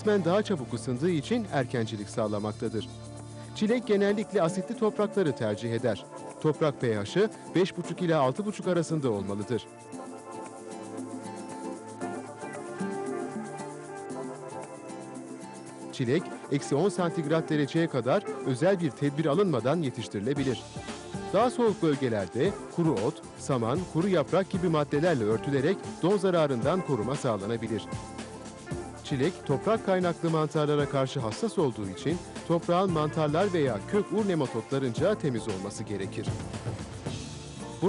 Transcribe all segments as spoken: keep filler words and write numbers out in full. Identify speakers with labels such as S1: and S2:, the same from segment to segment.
S1: kısmen daha çabuk ısındığı için erkencilik sağlamaktadır. Çilek genellikle asitli toprakları tercih eder. Toprak pH'ı beş buçuk ila altı buçuk arasında olmalıdır. Çilek, eksi on santigrat dereceye kadar özel bir tedbir alınmadan yetiştirilebilir. Daha soğuk bölgelerde kuru ot, saman, kuru yaprak gibi maddelerle örtülerek don zararından koruma sağlanabilir. Çilek, toprak kaynaklı mantarlara karşı hassas olduğu için toprağın mantarlar veya kök-ur nematotlarınca temiz olması gerekir. Bunu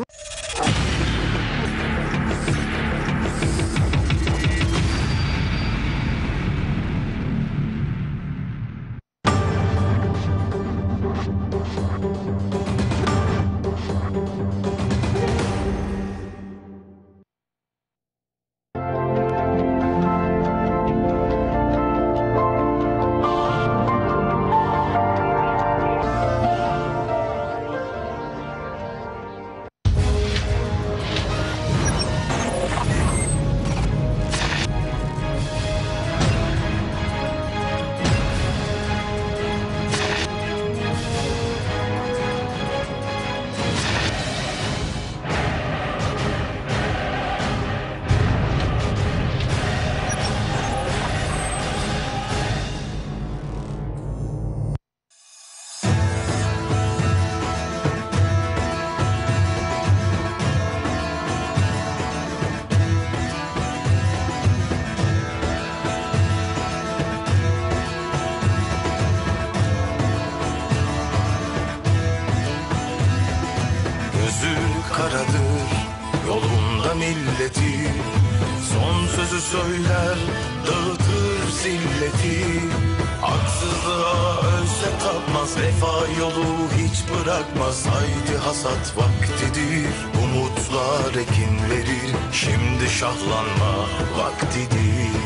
S2: karadır yolunda milleti, son sözü söyler dağıtır zilleti. Haksızlığa ölse tapmaz, vefa yolu hiç bırakmaz. Haydi hasat vaktidir, umutlar ekin verir, şimdi şahlanma vaktidir.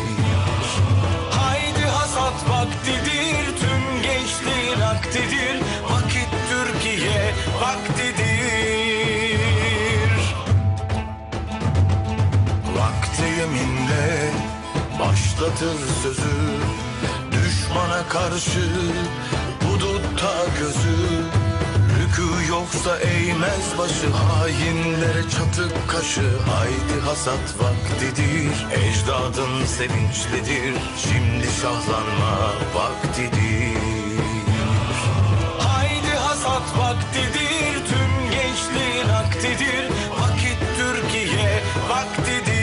S2: Haydi hasat vaktidir, tüm gençliğin aktidir, vakit Türkiye vaktidir. Vakti yeminle başlatır sözü, düşmana karşı hudutta gözü. Rükû yoksa eğmez başı, hainlere çatık kaşı. Haydi hasat vaktidir, ecdadın sevinçlidir, şimdi şahlanma vaktidir. Haydi hasat vaktidir, tüm gençliğin aktidir, vakit Türkiye vaktidir.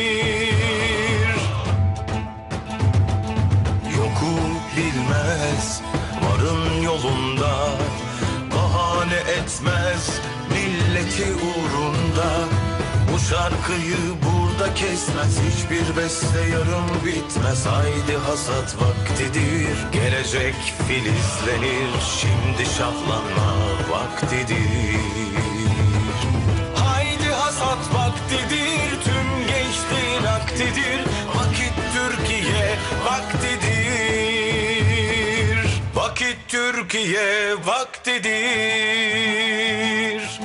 S2: Yoku bilmez varın yolunda, bahane etmez milleti uğrunda. Bu şarkıyı burada kesmez, hiçbir beste yarım bitmez. Haydi hasat vaktidir, gelecek filizlenir, şimdi şahlanma vaktidir. Haydi hasat vaktidir, tüm gençliğin aktidir, vakit Türkiye vaktidir. Vakit Türkiye vaktidir.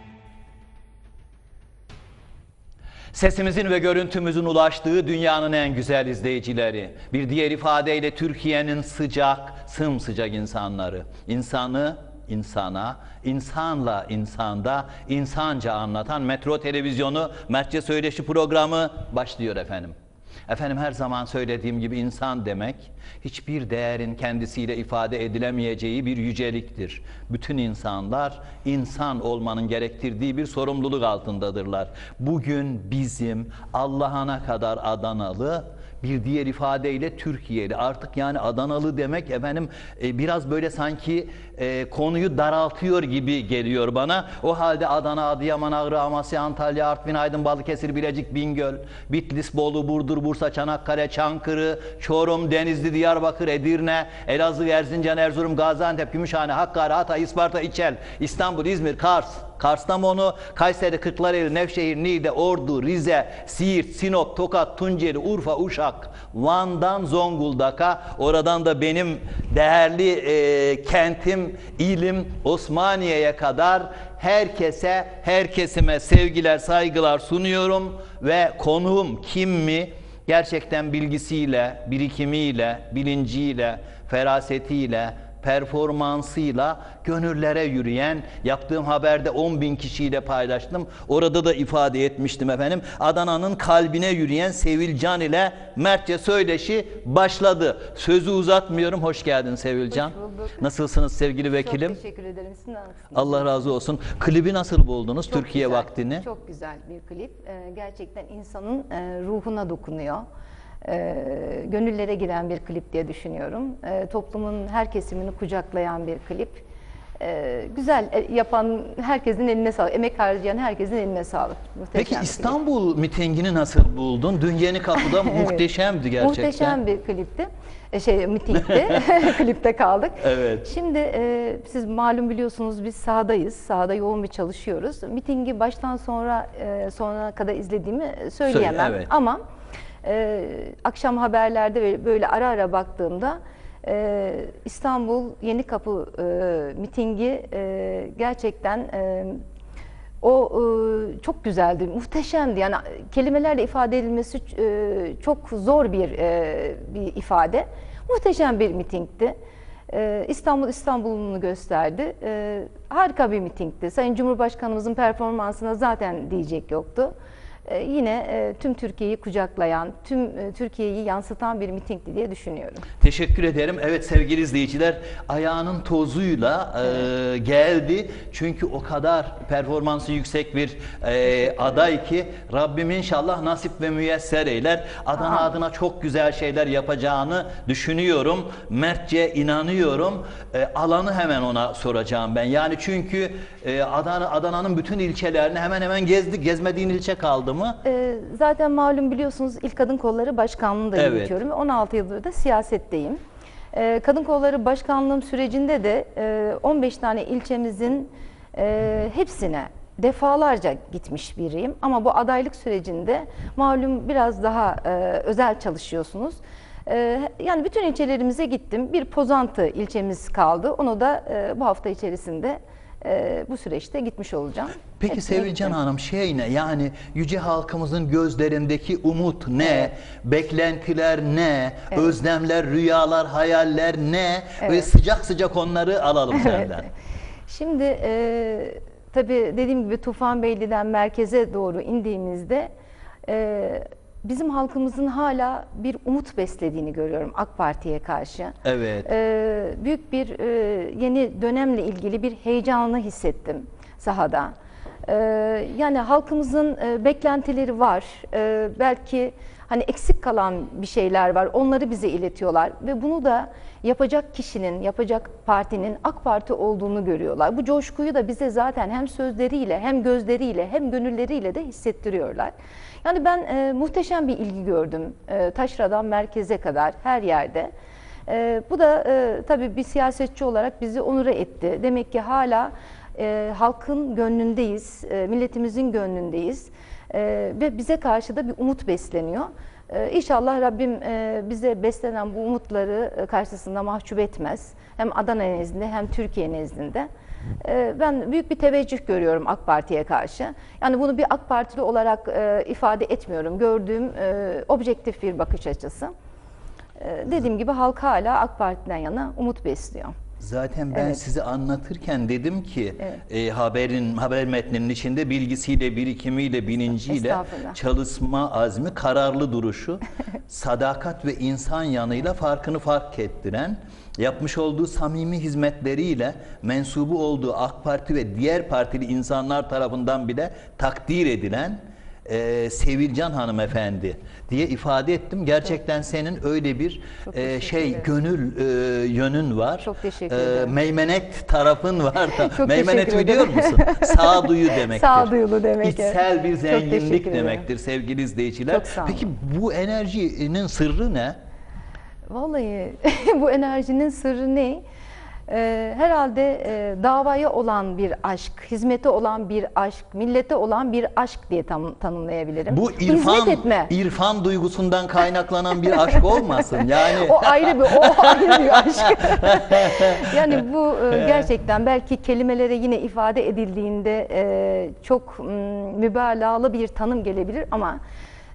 S3: Sesimizin ve görüntümüzün ulaştığı dünyanın en güzel izleyicileri, bir diğer ifadeyle Türkiye'nin sıcak, sımsıcak insanları, insanı insana, insanla insanda, insanca anlatan Metro Televizyonu Mertçe Söyleşi programı başlıyor efendim. Efendim, her zaman söylediğim gibi insan demek hiçbir değerin kendisiyle ifade edilemeyeceği bir yüceliktir. Bütün insanlar insan olmanın gerektirdiği bir sorumluluk altındadırlar. Bugün bizim Allah'ına kadar Adanalı, bir diğer ifadeyle Türkiye'li, artık yani Adanalı demek efendim e, biraz böyle sanki e, konuyu daraltıyor gibi geliyor bana. O halde Adana, Adıyaman, Ağrı, Amasya, Antalya, Artvin, Aydın, Balıkesir, Bilecik, Bingöl, Bitlis, Bolu, Burdur, Bursa, Çanakkale, Çankırı, Çorum, Denizli, Diyarbakır, Edirne, Elazığ, Erzincan, Erzurum, Gaziantep, Gümüşhane, Hakkari, Hatay, İsparta, İçel, İstanbul, İzmir, Kars, Kastamonu, Kayseri, Kırklareli, Nevşehir, Niğde, Ordu, Rize, Siirt, Sinop, Tokat, Tunceli, Urfa, Uşak, Van'dan Zonguldak'a, oradan da benim değerli e, kentim, ilim Osmaniye'ye kadar herkese, her kesime sevgiler, saygılar sunuyorum ve konuğum kim mi? gerçekten bilgisiyle, birikimiyle, bilinciyle, ferasetiyle, performansıyla gönüllere yürüyen, yaptığım haberde on bin kişiyle paylaştım. Orada da ifade etmiştim efendim. Adana'nın kalbine yürüyen Sevilcan ile Mertçe söyleşi başladı. Sözü uzatmıyorum. Hoş geldin Sevilcan.
S4: Hoş bulduk.
S3: Nasılsınız sevgili vekilim?
S4: Çok teşekkür ederim. Siz nasılsınız?
S3: Allah razı olsun. Klibi nasıl buldunuz
S4: Çok
S3: Türkiye
S4: güzel,
S3: vaktini?
S4: Çok güzel bir klip. Ee, gerçekten insanın e, ruhuna dokunuyor. Ee, gönüllere giren bir klip diye düşünüyorum. Ee, toplumun her kesimini kucaklayan bir klip. Ee, güzel e, yapan herkesin eline sağlık. Emek harcayan herkesin eline sağlık. Muhteşem
S3: Peki
S4: bir klip.
S3: İstanbul mitingini nasıl buldun? Dün Yeni Kapı'da
S4: Evet.
S3: muhteşemdi gerçekten.
S4: Muhteşem bir klipti. E, Şey mitingdi. Klipte kaldık.
S3: Evet.
S4: Şimdi e, siz malum biliyorsunuz biz sahadayız. Sahada yoğun bir çalışıyoruz. Mitingi baştan sonra e, sonuna kadar izlediğimi söyleyemem.
S3: Söyle, evet.
S4: Ama e, akşam haberlerde böyle, böyle ara ara baktığımda e, İstanbul Yenikapı e, mitingi e, gerçekten e, o e, çok güzeldi, muhteşemdi. Yani kelimelerle ifade edilmesi e, çok zor bir e, bir ifade. Muhteşem bir mitingdi. E, İstanbul İstanbul'unu gösterdi. E, harika bir mitingdi. Sayın Cumhurbaşkanımızın performansına zaten diyecek yoktu. E, yine e, tüm Türkiye'yi kucaklayan, tüm e, Türkiye'yi yansıtan bir mitingdi diye düşünüyorum.
S3: Teşekkür ederim. Evet sevgili izleyiciler, ayağının tozuyla e, geldi. Çünkü o kadar performansı yüksek bir e, aday ki Rabbim inşallah nasip ve müyesser eyler. Adana
S4: Amin.
S3: adına çok güzel şeyler yapacağını düşünüyorum. Mertçe inanıyorum. E, alanı hemen ona soracağım ben. Yani çünkü e, Adana Adana'nın bütün ilçelerini hemen hemen gezdik. Gezmediğin ilçe kaldı mı?
S4: E, zaten malum biliyorsunuz İl Kadın Kolları Başkanlığı'nı da
S3: Evet.
S4: yürütüyorum. on altı yıldır da siyasetteyim. E, Kadın Kolları Başkanlığım sürecinde de e, on beş tane ilçemizin e, hepsine defalarca gitmiş biriyim. Ama bu adaylık sürecinde malum biraz daha e, özel çalışıyorsunuz. E, yani bütün ilçelerimize gittim. Bir Pozantı ilçemiz kaldı. Onu da e, bu hafta içerisinde e, bu süreçte gitmiş olacağım.
S3: Peki
S4: Hepsine
S3: Sevilcan
S4: gittim.
S3: Hanım şey ne? Yani yüce halkımızın gözlerindeki umut ne?
S4: Evet.
S3: Beklentiler ne?
S4: Evet.
S3: Özlemler, rüyalar, hayaller ne? Ve
S4: Evet.
S3: sıcak sıcak onları alalım senden.
S4: Şimdi e, tabii dediğim gibi Tufanbeyli'den merkeze doğru indiğimizde e, bizim halkımızın hala bir umut beslediğini görüyorum AK Parti'ye karşı.
S3: Evet.
S4: E, büyük bir e, yeni dönemle ilgili bir heyecanını hissettim sahada. E, yani halkımızın e, beklentileri var. E, belki hani eksik kalan bir şeyler var. Onları bize iletiyorlar ve bunu da yapacak kişinin, yapacak partinin AK Parti olduğunu görüyorlar. Bu coşkuyu da bize zaten hem sözleriyle, hem gözleriyle, hem gönülleriyle de hissettiriyorlar. Yani ben e, muhteşem bir ilgi gördüm. E, taşradan merkeze kadar her yerde. E, bu da e, tabii bir siyasetçi olarak bizi onure etti. Demek ki hala e, halkın gönlündeyiz, e, milletimizin gönlündeyiz. E, ve bize karşı da bir umut besleniyor. E, İnşallah Rabbim e, bize beslenen bu umutları e, karşısında mahcup etmez. Hem Adana nezdinde hem Türkiye nezdinde. E, ben büyük bir teveccüh görüyorum AK Parti'ye karşı. Yani bunu bir AK Partili olarak e, ifade etmiyorum. Gördüğüm e, objektif bir bakış açısı. E, dediğim gibi halk hala AK Parti'den yana umut besliyor.
S3: Zaten ben
S4: Evet.
S3: sizi anlatırken dedim ki
S4: Evet.
S3: e, haberin haber metninin içinde bilgisiyle, birikimiyle, bilinciyle
S4: Estağfurullah.
S3: çalışma azmi, kararlı duruşu, sadakat ve insan yanıyla farkını fark ettiren, yapmış olduğu samimi hizmetleriyle mensubu olduğu AK Parti ve diğer partili insanlar tarafından bile takdir edilen e, Sevilcan hanımefendi diye ifade ettim. Gerçekten senin öyle bir
S4: Çok
S3: e,
S4: teşekkür
S3: şey
S4: ederim.
S3: gönül e, yönün var.
S4: Çok teşekkür
S3: E,
S4: ederim.
S3: meymenet tarafın var da.
S4: Çok
S3: Meymenet
S4: teşekkür
S3: biliyor
S4: ederim.
S3: musun? Sağduyu demektir.
S4: Sağduyulu demek,
S3: İçsel bir
S4: evet. Çok
S3: zenginlik
S4: teşekkür ederim.
S3: demektir sevgili izleyiciler.
S4: Çok sağ olun.
S3: Peki bu enerjinin sırrı ne?
S4: Vallahi bu enerjinin sırrı ne? Ee, herhalde e, davaya olan bir aşk, hizmete olan bir aşk, millete olan bir aşk diye tam, tanımlayabilirim.
S3: Bu irfan,
S4: Hizmet etme.
S3: irfan duygusundan kaynaklanan bir aşk olmasın? Yani
S4: O ayrı bir, o ayrı bir aşk. Yani bu e, gerçekten belki kelimelere yine ifade edildiğinde e, çok m, mübalağalı bir tanım gelebilir ama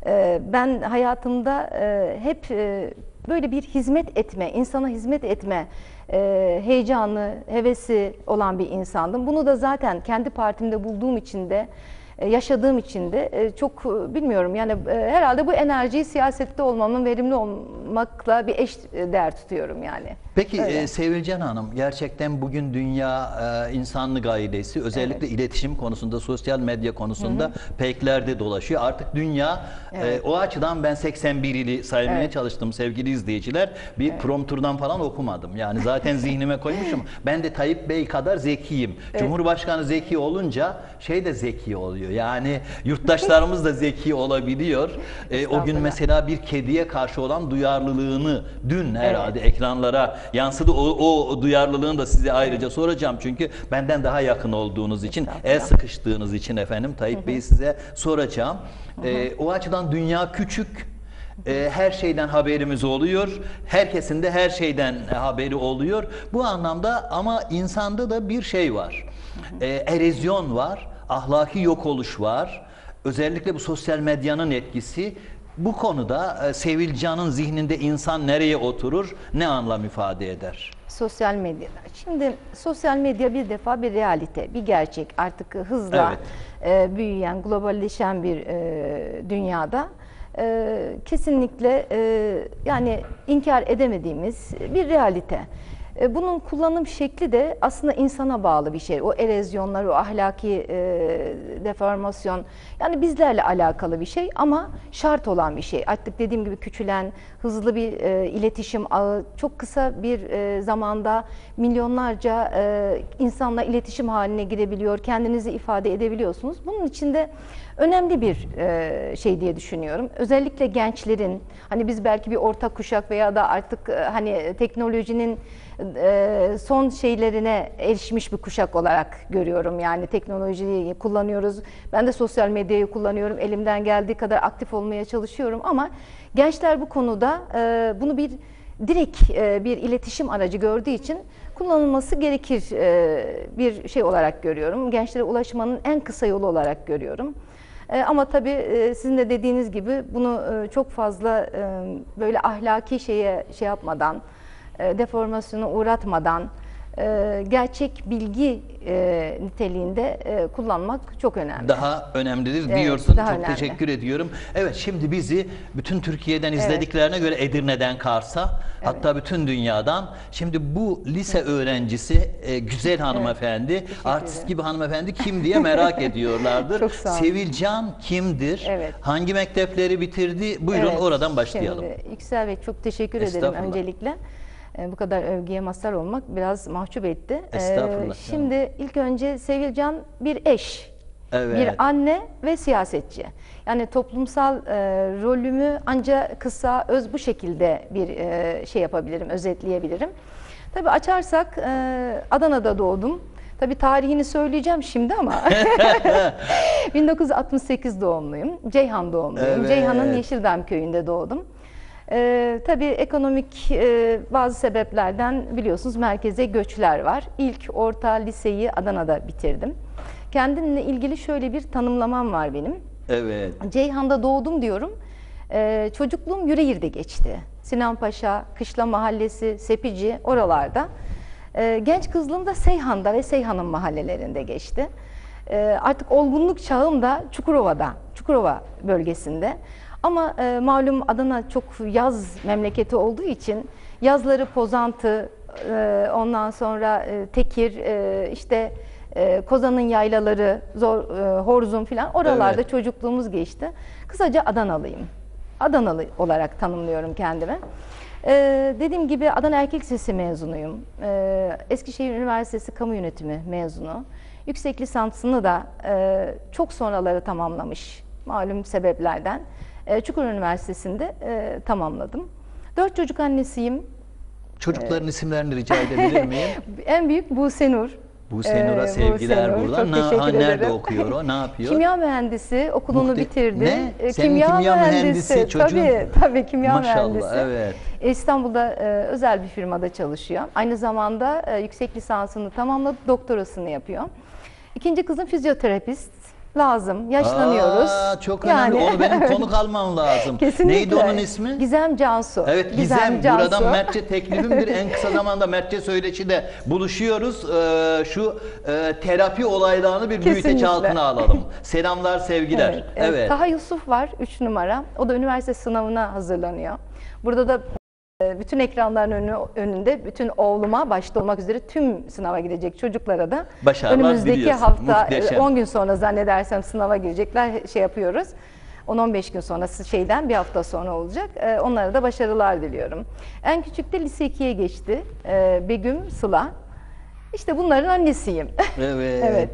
S4: E, ben hayatımda e, hep e, böyle bir hizmet etme, insana hizmet etme e, heyecanı, hevesi olan bir insandım. Bunu da zaten kendi partimde bulduğum için de, yaşadığım için de çok bilmiyorum yani herhalde bu enerjiyi siyasette olmamın, verimli olmakla bir eş değer tutuyorum yani.
S3: Peki
S4: Öyle.
S3: e, Sevilcan Hanım, gerçekten bugün dünya e, insanlık ailesi özellikle
S4: Evet.
S3: iletişim konusunda, sosyal medya konusunda peklerde dolaşıyor. Artık dünya
S4: Evet.
S3: e, o açıdan ben seksen bir ili saymaya
S4: Evet.
S3: çalıştım sevgili izleyiciler. Bir prompturdan falan okumadım. Yani zaten zihnime koymuşum. Ben de Tayyip Bey kadar zekiyim. Cumhurbaşkanı zeki olunca şey de zeki oluyor. Yani yurttaşlarımız da zeki olabiliyor. E, o gün mesela bir kediye karşı olan duyarlılığını dün herhalde ekranlara yansıdı. O, o duyarlılığını da size ayrıca soracağım. Çünkü benden daha yakın olduğunuz için, el sıkıştığınız için efendim Tayyip Bey'i size soracağım. E, o açıdan dünya küçük. E, her şeyden haberimiz oluyor. Herkesin de her şeyden haberi oluyor. Bu anlamda ama insanda da bir şey var. E, erozyon var. Ahlaki yok oluş var. Özellikle bu sosyal medyanın etkisi. Bu konuda e, Sevilcan'ın zihninde insan nereye oturur, ne anlam ifade eder?
S4: Sosyal medya. Şimdi sosyal medya bir defa bir realite, bir gerçek. Artık hızla
S3: Evet.
S4: e, büyüyen, globalleşen bir e, dünyada e, kesinlikle e, yani inkar edemediğimiz bir realite. E, bunun kullanım şekli de aslında insana bağlı bir şey. O erozyonlar, o ahlaki e, deformasyon, yani bizlerle alakalı bir şey ama şart olan bir şey. Artık dediğim gibi küçülen, hızlı bir e, iletişim ağı, çok kısa bir e, zamanda milyonlarca e, insanla iletişim haline girebiliyor, kendinizi ifade edebiliyorsunuz. Bunun için de önemli bir e, şey diye düşünüyorum. Özellikle gençlerin, hani biz belki bir orta kuşak veya da artık e, hani teknolojinin e, son şeylerine erişmiş bir kuşak olarak görüyorum. Yani teknolojiyi kullanıyoruz. Ben de sosyal medyayı kullanıyorum. Elimden geldiği kadar aktif olmaya çalışıyorum ama gençler bu konuda e, bunu bir direkt e, bir iletişim aracı gördüğü için kullanılması gerekir e, bir şey olarak görüyorum. Gençlere ulaşmanın en kısa yolu olarak görüyorum. E, ama tabii e, sizin de dediğiniz gibi bunu e, çok fazla e, böyle ahlaki şeye şey yapmadan, e, deformasyona uğratmadan, e, gerçek bilgi e, niteliğinde e, kullanmak çok önemli.
S3: Daha önemlidir
S4: Evet,
S3: diyorsun.
S4: daha
S3: Çok
S4: önemli.
S3: teşekkür ediyorum. Evet, şimdi bizi bütün Türkiye'den izlediklerine göre Edirne'den Kars'a, hatta bütün dünyadan. Şimdi bu lise öğrencisi e, güzel hanımefendi, artist
S4: ederim.
S3: gibi hanımefendi kim diye merak ediyorlardır.
S4: Çok sağ olun.
S3: Sevilcan kimdir?
S4: Evet.
S3: Hangi mektepleri bitirdi? Buyurun
S4: Evet,
S3: oradan başlayalım.
S4: Şimdi Yüksel Bey, çok teşekkür ederim
S3: Estağfurullah.
S4: öncelikle. E, bu kadar övgüye mazhar olmak biraz mahcup etti. E,
S3: Estağfurullah,
S4: şimdi ilk önce Sevilcan bir eş,
S3: Evet.
S4: bir anne ve siyasetçi. Yani toplumsal e, rolümü ancak kısa, öz bu şekilde bir e, şey yapabilirim, özetleyebilirim. Tabii açarsak e, Adana'da doğdum. Tabii tarihini söyleyeceğim şimdi ama bin dokuz yüz altmış sekiz doğumluyum. Ceyhan doğumluyum.
S3: Evet.
S4: Ceyhan'ın Yeşildam köyünde doğdum. Ee, tabii ekonomik e, bazı sebeplerden biliyorsunuz merkeze göçler var. İlk orta liseyi Adana'da bitirdim. Kendimle ilgili şöyle bir tanımlamam var benim.
S3: Evet.
S4: Ceyhan'da doğdum diyorum. Ee, çocukluğum Yüreğir'de geçti. Sinanpaşa, Kışla Mahallesi, Sepici oralarda. Ee, genç kızlığım da Seyhan'da ve Seyhan'ın mahallelerinde geçti. Ee, artık olgunluk çağım da Çukurova'da, Çukurova bölgesinde. Ama e, malum Adana çok yaz memleketi olduğu için yazları Pozantı, e, ondan sonra e, Tekir, e, işte e, Kozan'ın yaylaları, Zor, e, Horzum filan oralarda
S3: Evet.
S4: çocukluğumuz geçti. Kısaca Adanalıyım. Adanalı olarak tanımlıyorum kendimi. Ee, dediğim gibi Adana Erkek Lisesi mezunuyum. Ee, Eskişehir Üniversitesi Kamu Yönetimi mezunu. Yüksek lisansını da e, çok sonraları tamamlamış malum sebeplerden. E, Çukurova Üniversitesi'nde e, tamamladım. Dört çocuk annesiyim.
S3: Çocukların isimlerini rica edebilir miyim?
S4: En büyük Buse Nur.
S3: Buse Nur'a
S4: Ee,
S3: sevgiler
S4: Buse Nur,
S3: buradan.
S4: çok
S3: Na-
S4: teşekkür
S3: ha, nerede
S4: ederim.
S3: okuyor o? Ne yapıyor?
S4: Kimya mühendisi, okulunu
S3: Muhte-
S4: bitirdi.
S3: Ne?
S4: Ee,
S3: Senin kimya mühendisi çocuğun.
S4: Tabii, tabii kimya
S3: Maşallah,
S4: mühendisi.
S3: evet.
S4: İstanbul'da e, özel bir firmada çalışıyor. Aynı zamanda e, yüksek lisansını tamamladı, doktorasını yapıyor. İkinci kızım fizyoterapist. lazım. Yaşlanıyoruz.
S3: Aa, çok önemli. Onu benim konuk almam lazım.
S4: Kesinlikle.
S3: Neydi onun ismi?
S4: Gizem Cansu.
S3: Evet, Gizem. Buradan Mertçe teklifimdir. En kısa zamanda Mertçe Söyleşi'de buluşuyoruz. Ee, şu e, terapi olaylarını bir büyüteç
S4: Kesinlikle.
S3: altına alalım. Selamlar, sevgiler.
S4: Evet,
S3: Evet.
S4: evet. Taha Yusuf var, üç numara. O da üniversite sınavına hazırlanıyor. Burada da e, bütün ekranların önü, önünde bütün oğluma başta olmak üzere tüm sınava girecek çocuklara da
S3: Başarılar
S4: önümüzdeki
S3: diliyorsun.
S4: hafta
S3: Muhteşem.
S4: e, on gün sonra zannedersem sınava girecekler. Şey yapıyoruz. on on beş gün sonra şeyden bir hafta sonra olacak. E, onlara da başarılar diliyorum. En küçük de lise ikiye geçti. E, Begüm Sıla. İşte bunların annesiyim.
S3: Evet.
S4: Evet.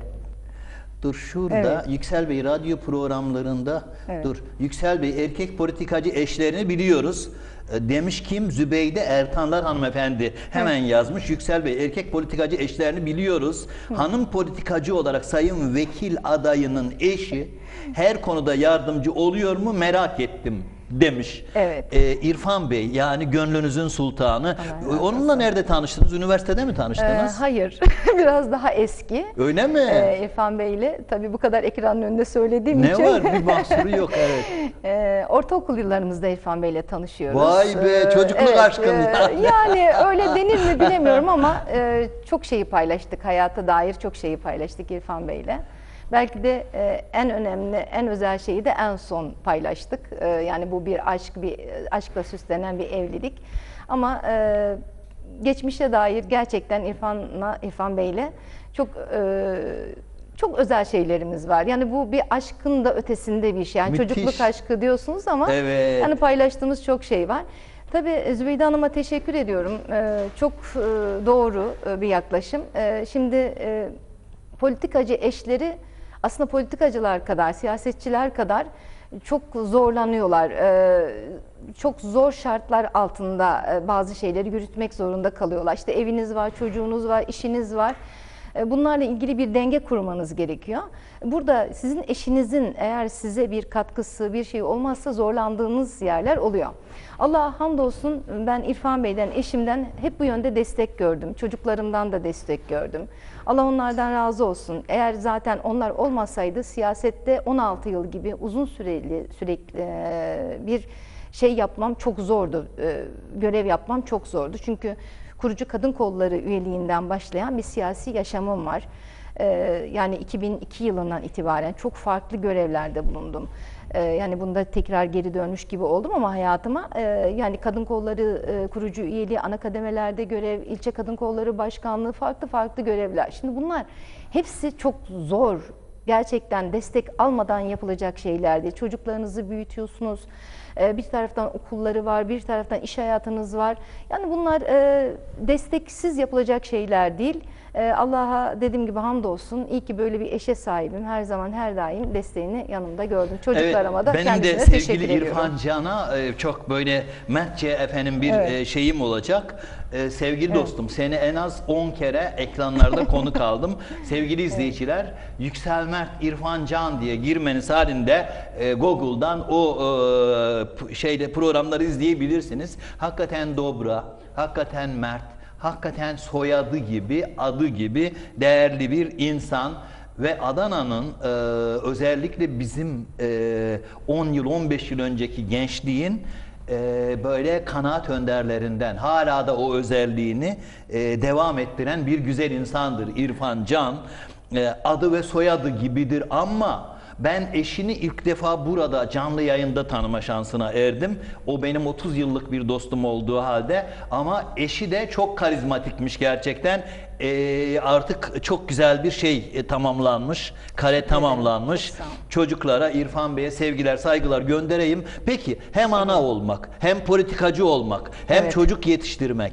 S3: Dur şurada
S4: Evet.
S3: Yüksel Bey radyo programlarında
S4: Evet.
S3: dur Yüksel Bey erkek politikacı eşlerini biliyoruz. E, Demiş kim? Zübeyde Ertanlar hanımefendi hemen yazmış. Yüksel Bey erkek politikacı eşlerini biliyoruz. Hanım politikacı olarak sayın vekil adayının eşi her konuda yardımcı oluyor mu merak ettim demiş.
S4: Evet.
S3: E, İrfan Bey yani gönlünüzün sultanı.
S4: Allah razı
S3: Onunla nerede tanıştınız? Üniversitede mi
S4: E,
S3: tanıştınız?
S4: hayır. Biraz daha eski.
S3: Öyle mi?
S4: Ee, İrfan Bey'le tabii bu kadar ekranın önünde söylediğim
S3: Ne
S4: için
S3: var? Bir mahsuru yok evet.
S4: e, ortaokul yıllarımızda İrfan Bey'le tanışıyoruz.
S3: Vay be,
S4: Ee,
S3: çocukluk
S4: evet,
S3: aşkın
S4: e,
S3: ya.
S4: Yani öyle denir mi bilemiyorum ama e, çok şeyi paylaştık, hayata dair çok şeyi paylaştık İrfan Bey'le. Belki de e, en önemli, en özel şeyi de en son paylaştık. E, yani bu bir aşk, bir aşkla süslenen bir evlilik. Ama e, geçmişe dair gerçekten İrfan'la, İrfan Bey'le çok e, çok özel şeylerimiz var. Yani bu bir aşkın da ötesinde bir şey. Yani
S3: Müthiş.
S4: çocukluk aşkı diyorsunuz ama
S3: Evet.
S4: yani paylaştığımız çok şey var. Tabii Zübeyde Hanım'a teşekkür ediyorum. E, çok e, doğru e, bir yaklaşım. E, şimdi e, politikacı eşleri aslında politikacılar kadar, siyasetçiler kadar çok zorlanıyorlar. Ee, çok zor şartlar altında e, bazı şeyleri yürütmek zorunda kalıyorlar. İşte eviniz var, çocuğunuz var, işiniz var. E, Bunlarla ilgili bir denge kurmanız gerekiyor. Burada sizin eşinizin eğer size bir katkısı, bir şey olmazsa zorlandığınız yerler oluyor. Allah'a hamdolsun ben İrfan Bey'den, eşimden hep bu yönde destek gördüm. Çocuklarımdan da destek gördüm. Allah onlardan razı olsun. Eğer zaten onlar olmasaydı siyasette on altı yıl gibi uzun süreli sürekli e, bir şey yapmam çok zordu. E, görev yapmam çok zordu. Çünkü kurucu kadın kolları üyeliğinden başlayan bir siyasi yaşamım var. E, yani iki bin iki yılından itibaren çok farklı görevlerde bulundum. E, yani bunda tekrar geri dönmüş gibi oldum ama hayatıma e, yani kadın kolları e, kurucu üyeliği, ana kademelerde görev, ilçe kadın kolları başkanlığı, farklı farklı görevler. Şimdi bunlar hepsi çok zor. Gerçekten destek almadan yapılacak şeyler değil. Çocuklarınızı büyütüyorsunuz. Bir taraftan okulları var, bir taraftan iş hayatınız var. Yani bunlar desteksiz yapılacak şeyler değil. Allah'a dediğim gibi hamdolsun. İyi ki böyle bir eşe sahibim. Her zaman her daim desteğini yanımda gördüm. Çocuklarıma da
S3: benim
S4: kendisine
S3: de
S4: teşekkür
S3: sevgili
S4: ediyorum.
S3: İrfan Can'a e, çok böyle Mertçe efendim bir
S4: Evet.
S3: e, şeyim olacak. E, sevgili dostum seni en az on kere ekranlarda konuk aldım. Sevgili izleyiciler Yüksel Mert İrfan Can diye girmeniz halinde e, Google'dan o e, p- şeyde programları izleyebilirsiniz. Hakikaten dobra, hakikaten mert, hakikaten soyadı gibi, adı gibi değerli bir insan. Ve Adana'nın e, özellikle bizim e, on yıl on beş yıl önceki gençliğin e, böyle kanaat önderlerinden hala da o özelliğini e, devam ettiren bir güzel insandır İrfan Can. E, adı ve soyadı gibidir ama ben eşini ilk defa burada canlı yayında tanıma şansına erdim. O benim otuz yıllık bir dostum olduğu halde ama eşi de çok karizmatikmiş gerçekten. Ee, artık çok güzel bir şey e, tamamlanmış, kare tamamlanmış.
S4: Çok sağ ol.
S3: Çocuklara İrfan Bey'e sevgiler, saygılar göndereyim. Peki hem ana olmak, hem politikacı olmak, hem
S4: Evet.
S3: çocuk yetiştirmek.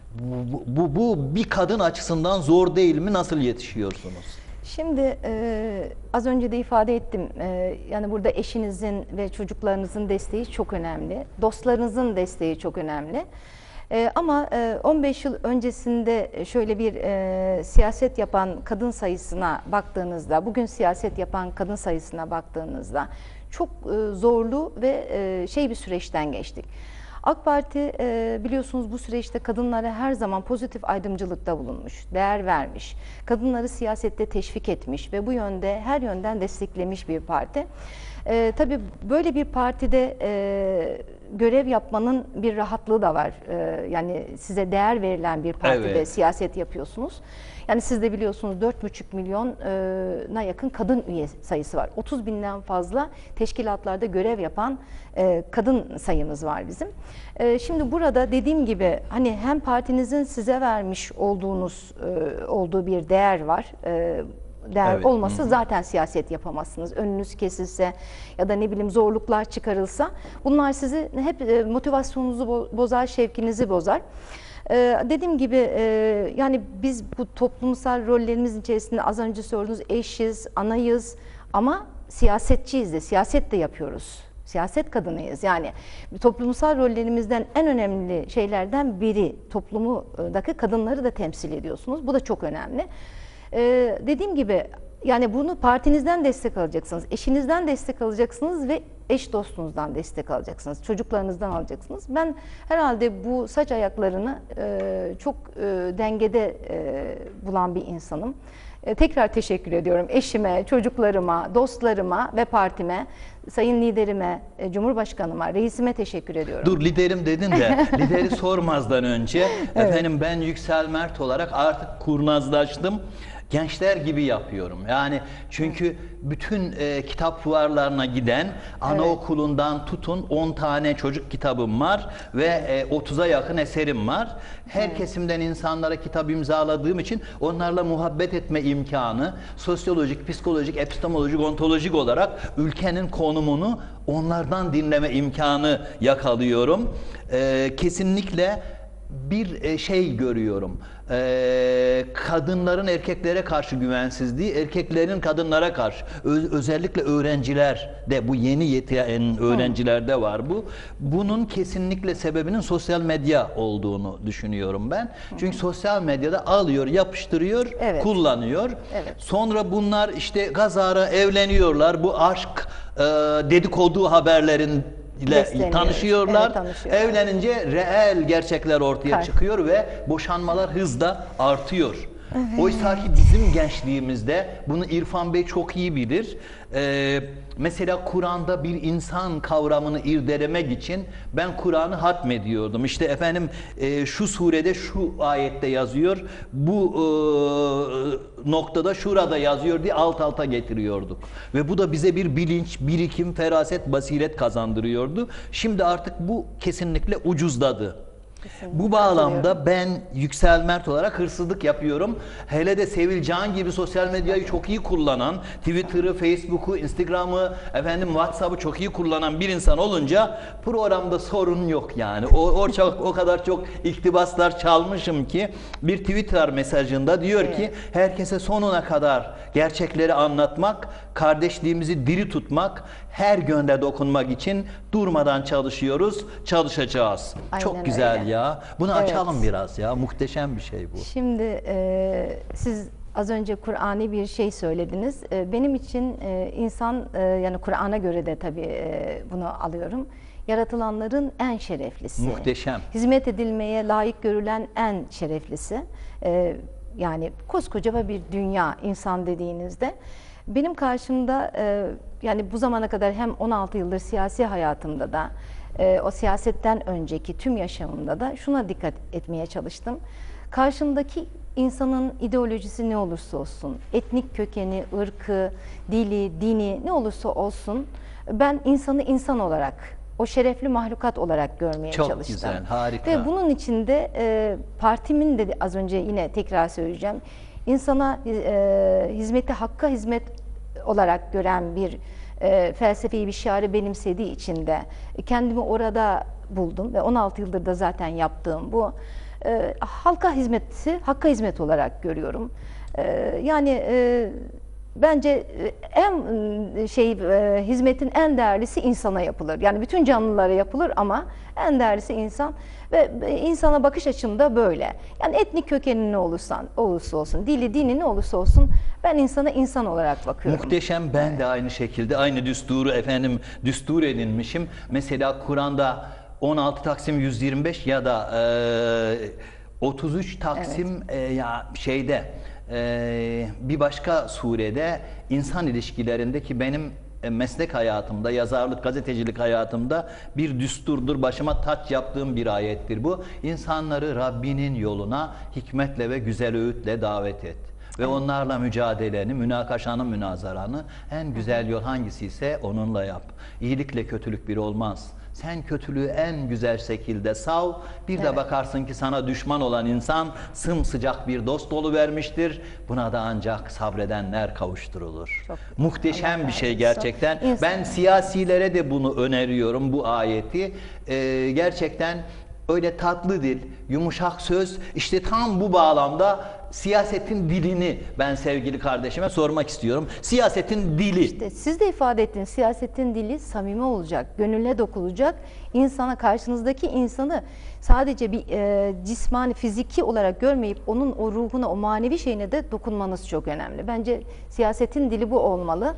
S3: Bu, bu, bu bir kadın açısından zor değil mi? Nasıl yetişiyorsunuz?
S4: Şimdi e, az önce de ifade ettim. E, yani burada eşinizin ve çocuklarınızın desteği çok önemli. Dostlarınızın desteği çok önemli. E, ama e, on beş yıl öncesinde şöyle bir e, siyaset yapan kadın sayısına baktığınızda, bugün siyaset yapan kadın sayısına baktığınızda çok e, zorlu ve e, şey bir süreçten geçtik. AK Parti e, biliyorsunuz bu süreçte kadınlara her zaman pozitif ayrımcılıkta bulunmuş, değer vermiş, kadınları siyasette teşvik etmiş ve bu yönde her yönden desteklemiş bir parti. E, tabii böyle bir partide e, görev yapmanın bir rahatlığı da var. E, yani size değer verilen bir partide
S3: Evet.
S4: siyaset yapıyorsunuz. Yani siz de biliyorsunuz dört buçuk milyona yakın kadın üye sayısı var. otuz binden fazla teşkilatlarda görev yapan e, kadın sayımız var bizim. E, şimdi burada dediğim gibi hani hem partinizin size vermiş olduğunuz e, olduğu bir değer var. E, değer
S3: Evet.
S4: olmasa zaten siyaset yapamazsınız. Önünüz kesilse ya da ne bileyim zorluklar çıkarılsa bunlar sizi hep e, motivasyonunuzu bo- bozar, şevkinizi bozar. Ee, dediğim gibi e, yani biz bu toplumsal rollerimizin içerisinde az önce sorduğunuz eşiz, anayız ama siyasetçiyiz de, siyaset de yapıyoruz. Siyaset kadınıyız. Yani toplumsal rollerimizden en önemli şeylerden biri toplumdaki kadınları da temsil ediyorsunuz. Bu da çok önemli. Ee, dediğim gibi yani bunu partinizden destek alacaksınız, eşinizden destek alacaksınız ve eş dostunuzdan destek alacaksınız, çocuklarınızdan alacaksınız. Ben herhalde bu saç ayaklarını e, çok e, dengede e, bulan bir insanım. E, tekrar teşekkür ediyorum eşime, çocuklarıma, dostlarıma ve partime, sayın liderime, e, Cumhurbaşkanıma, reisime teşekkür ediyorum.
S3: Dur liderim dedin de lideri sormazdan önce efendim ben Yüksel Mert olarak artık kurnazlaştım. Gençler gibi yapıyorum. Yani çünkü bütün e, kitap fuarlarına giden anaokulundan tutun on tane çocuk kitabım var ve e, otuza yakın eserim var. Her evet. kesimden insanlara kitap imzaladığım için onlarla muhabbet etme imkanı, sosyolojik, psikolojik, epistemolojik, ontolojik olarak ülkenin konumunu onlardan dinleme imkanı yakalıyorum. E, kesinlikle bir şey görüyorum. Ee, kadınların erkeklere karşı güvensizliği, erkeklerin kadınlara karşı. Ö- özellikle öğrencilerde, bu yeni yetişen öğrencilerde var bu. Bunun kesinlikle sebebinin sosyal medya olduğunu düşünüyorum ben. Çünkü sosyal medyada alıyor, yapıştırıyor,
S4: evet.
S3: kullanıyor.
S4: Evet.
S3: Sonra bunlar işte kazara evleniyorlar. Bu aşk e, dedikodu haberlerin ile tanışıyorlar. Evet, tanışıyorlar. Evlenince reel gerçekler ortaya Kar. çıkıyor ve boşanmalar hızla artıyor. Evet. Oysa ki bizim gençliğimizde bunu İrfan Bey çok iyi bilir. Ee, mesela Kur'an'da bir insan kavramını irdelemek için ben Kur'an'ı hatmediyordum. İşte efendim e, şu surede şu ayette yazıyor, bu e, noktada şurada yazıyor diye alt alta getiriyorduk. Ve bu da bize bir bilinç, birikim, feraset, basiret kazandırıyordu. Şimdi artık bu kesinlikle ucuzladı. Kesinlikle. Bu bağlamda ben Yüksel Mert olarak hırsızlık yapıyorum. Hele de Sevilcan gibi sosyal medyayı çok iyi kullanan, Twitter'ı, Facebook'u, Instagram'ı, efendim WhatsApp'ı çok iyi kullanan bir insan olunca programda sorun yok yani. O, o, çok, o kadar çok iktibaslar çalmışım ki bir Twitter mesajında diyor evet. ki herkese sonuna kadar gerçekleri anlatmak, kardeşliğimizi diri tutmak, her gönde dokunmak için durmadan çalışıyoruz, çalışacağız. Aynen çok güzel öyle. Ya. Bunu evet. açalım biraz ya. Muhteşem bir şey bu.
S4: Şimdi e, siz az önce Kur'an'i bir şey söylediniz. E, benim için e, insan e, yani Kur'an'a göre de tabii e, bunu alıyorum. Yaratılanların en şereflisi.
S3: Muhteşem.
S4: Hizmet edilmeye layık görülen en şereflisi. E, yani koskoca bir dünya insan dediğinizde. Benim karşımda e, yani bu zamana kadar hem on altı yıldır siyasi hayatımda da e, o siyasetten önceki tüm yaşamımda da şuna dikkat etmeye çalıştım. Karşımdaki insanın ideolojisi ne olursa olsun, etnik kökeni, ırkı, dili, dini ne olursa olsun ben insanı insan olarak, o şerefli mahlukat olarak görmeye
S3: Çok
S4: çalıştım.
S3: Çok güzel, harika.
S4: Ve bunun içinde e, partimin de az önce yine tekrar söyleyeceğim, insana e, hizmeti hakka hizmet olarak gören bir e, felsefi bir şiarı benimsediği için de kendimi orada buldum ve on altı yıldır da zaten yaptığım bu e, halka hizmeti hakka hizmet olarak görüyorum. E, yani e, bence en şey e, hizmetin en değerlisi insana yapılır. Yani bütün canlılara yapılır ama en değerlisi insan ve insana bakış açım da böyle. Yani etnik kökeni ne olursa, olursa olsun, dili, dini ne olursa olsun ben insana insan olarak bakıyorum.
S3: Muhteşem, ben de aynı şekilde aynı düsturu efendim düstur edinmişim. Mesela Kur'an'da on altı Taksim yüz yirmi beş ya da e, otuz üç Taksim e, ya şeyde e, bir başka surede insan ilişkilerindeki benim e, meslek hayatımda, yazarlık, gazetecilik hayatımda bir düsturdur, başıma taç yaptığım bir ayettir bu. İnsanları Rabbinin yoluna hikmetle ve güzel öğütle davet et. Ve onlarla mücadeleni, münakaşanı, münazaranı en güzel yol hangisi ise onunla yap. İyilikle kötülük bir olmaz. Sen kötülüğü en güzel şekilde sav. Bir evet. de bakarsın ki sana düşman olan insan sımsıcak bir dost oluvermiştir. Buna da ancak sabredenler kavuşturulur. Çok Muhteşem bir şey gerçekten. İnsan. Ben siyasilere de bunu öneriyorum, bu ayeti. Ee, gerçekten öyle tatlı dil, yumuşak söz, işte tam bu bağlamda siyasetin dilini ben sevgili kardeşime sormak istiyorum. Siyasetin dili.
S4: İşte siz de ifade ettiniz. Siyasetin dili samimi olacak, gönüle dokunacak. İnsana, karşınızdaki insanı sadece bir e, cismani, fiziki olarak görmeyip onun o ruhuna, o manevi şeyine de dokunmanız çok önemli. Bence siyasetin dili bu olmalı.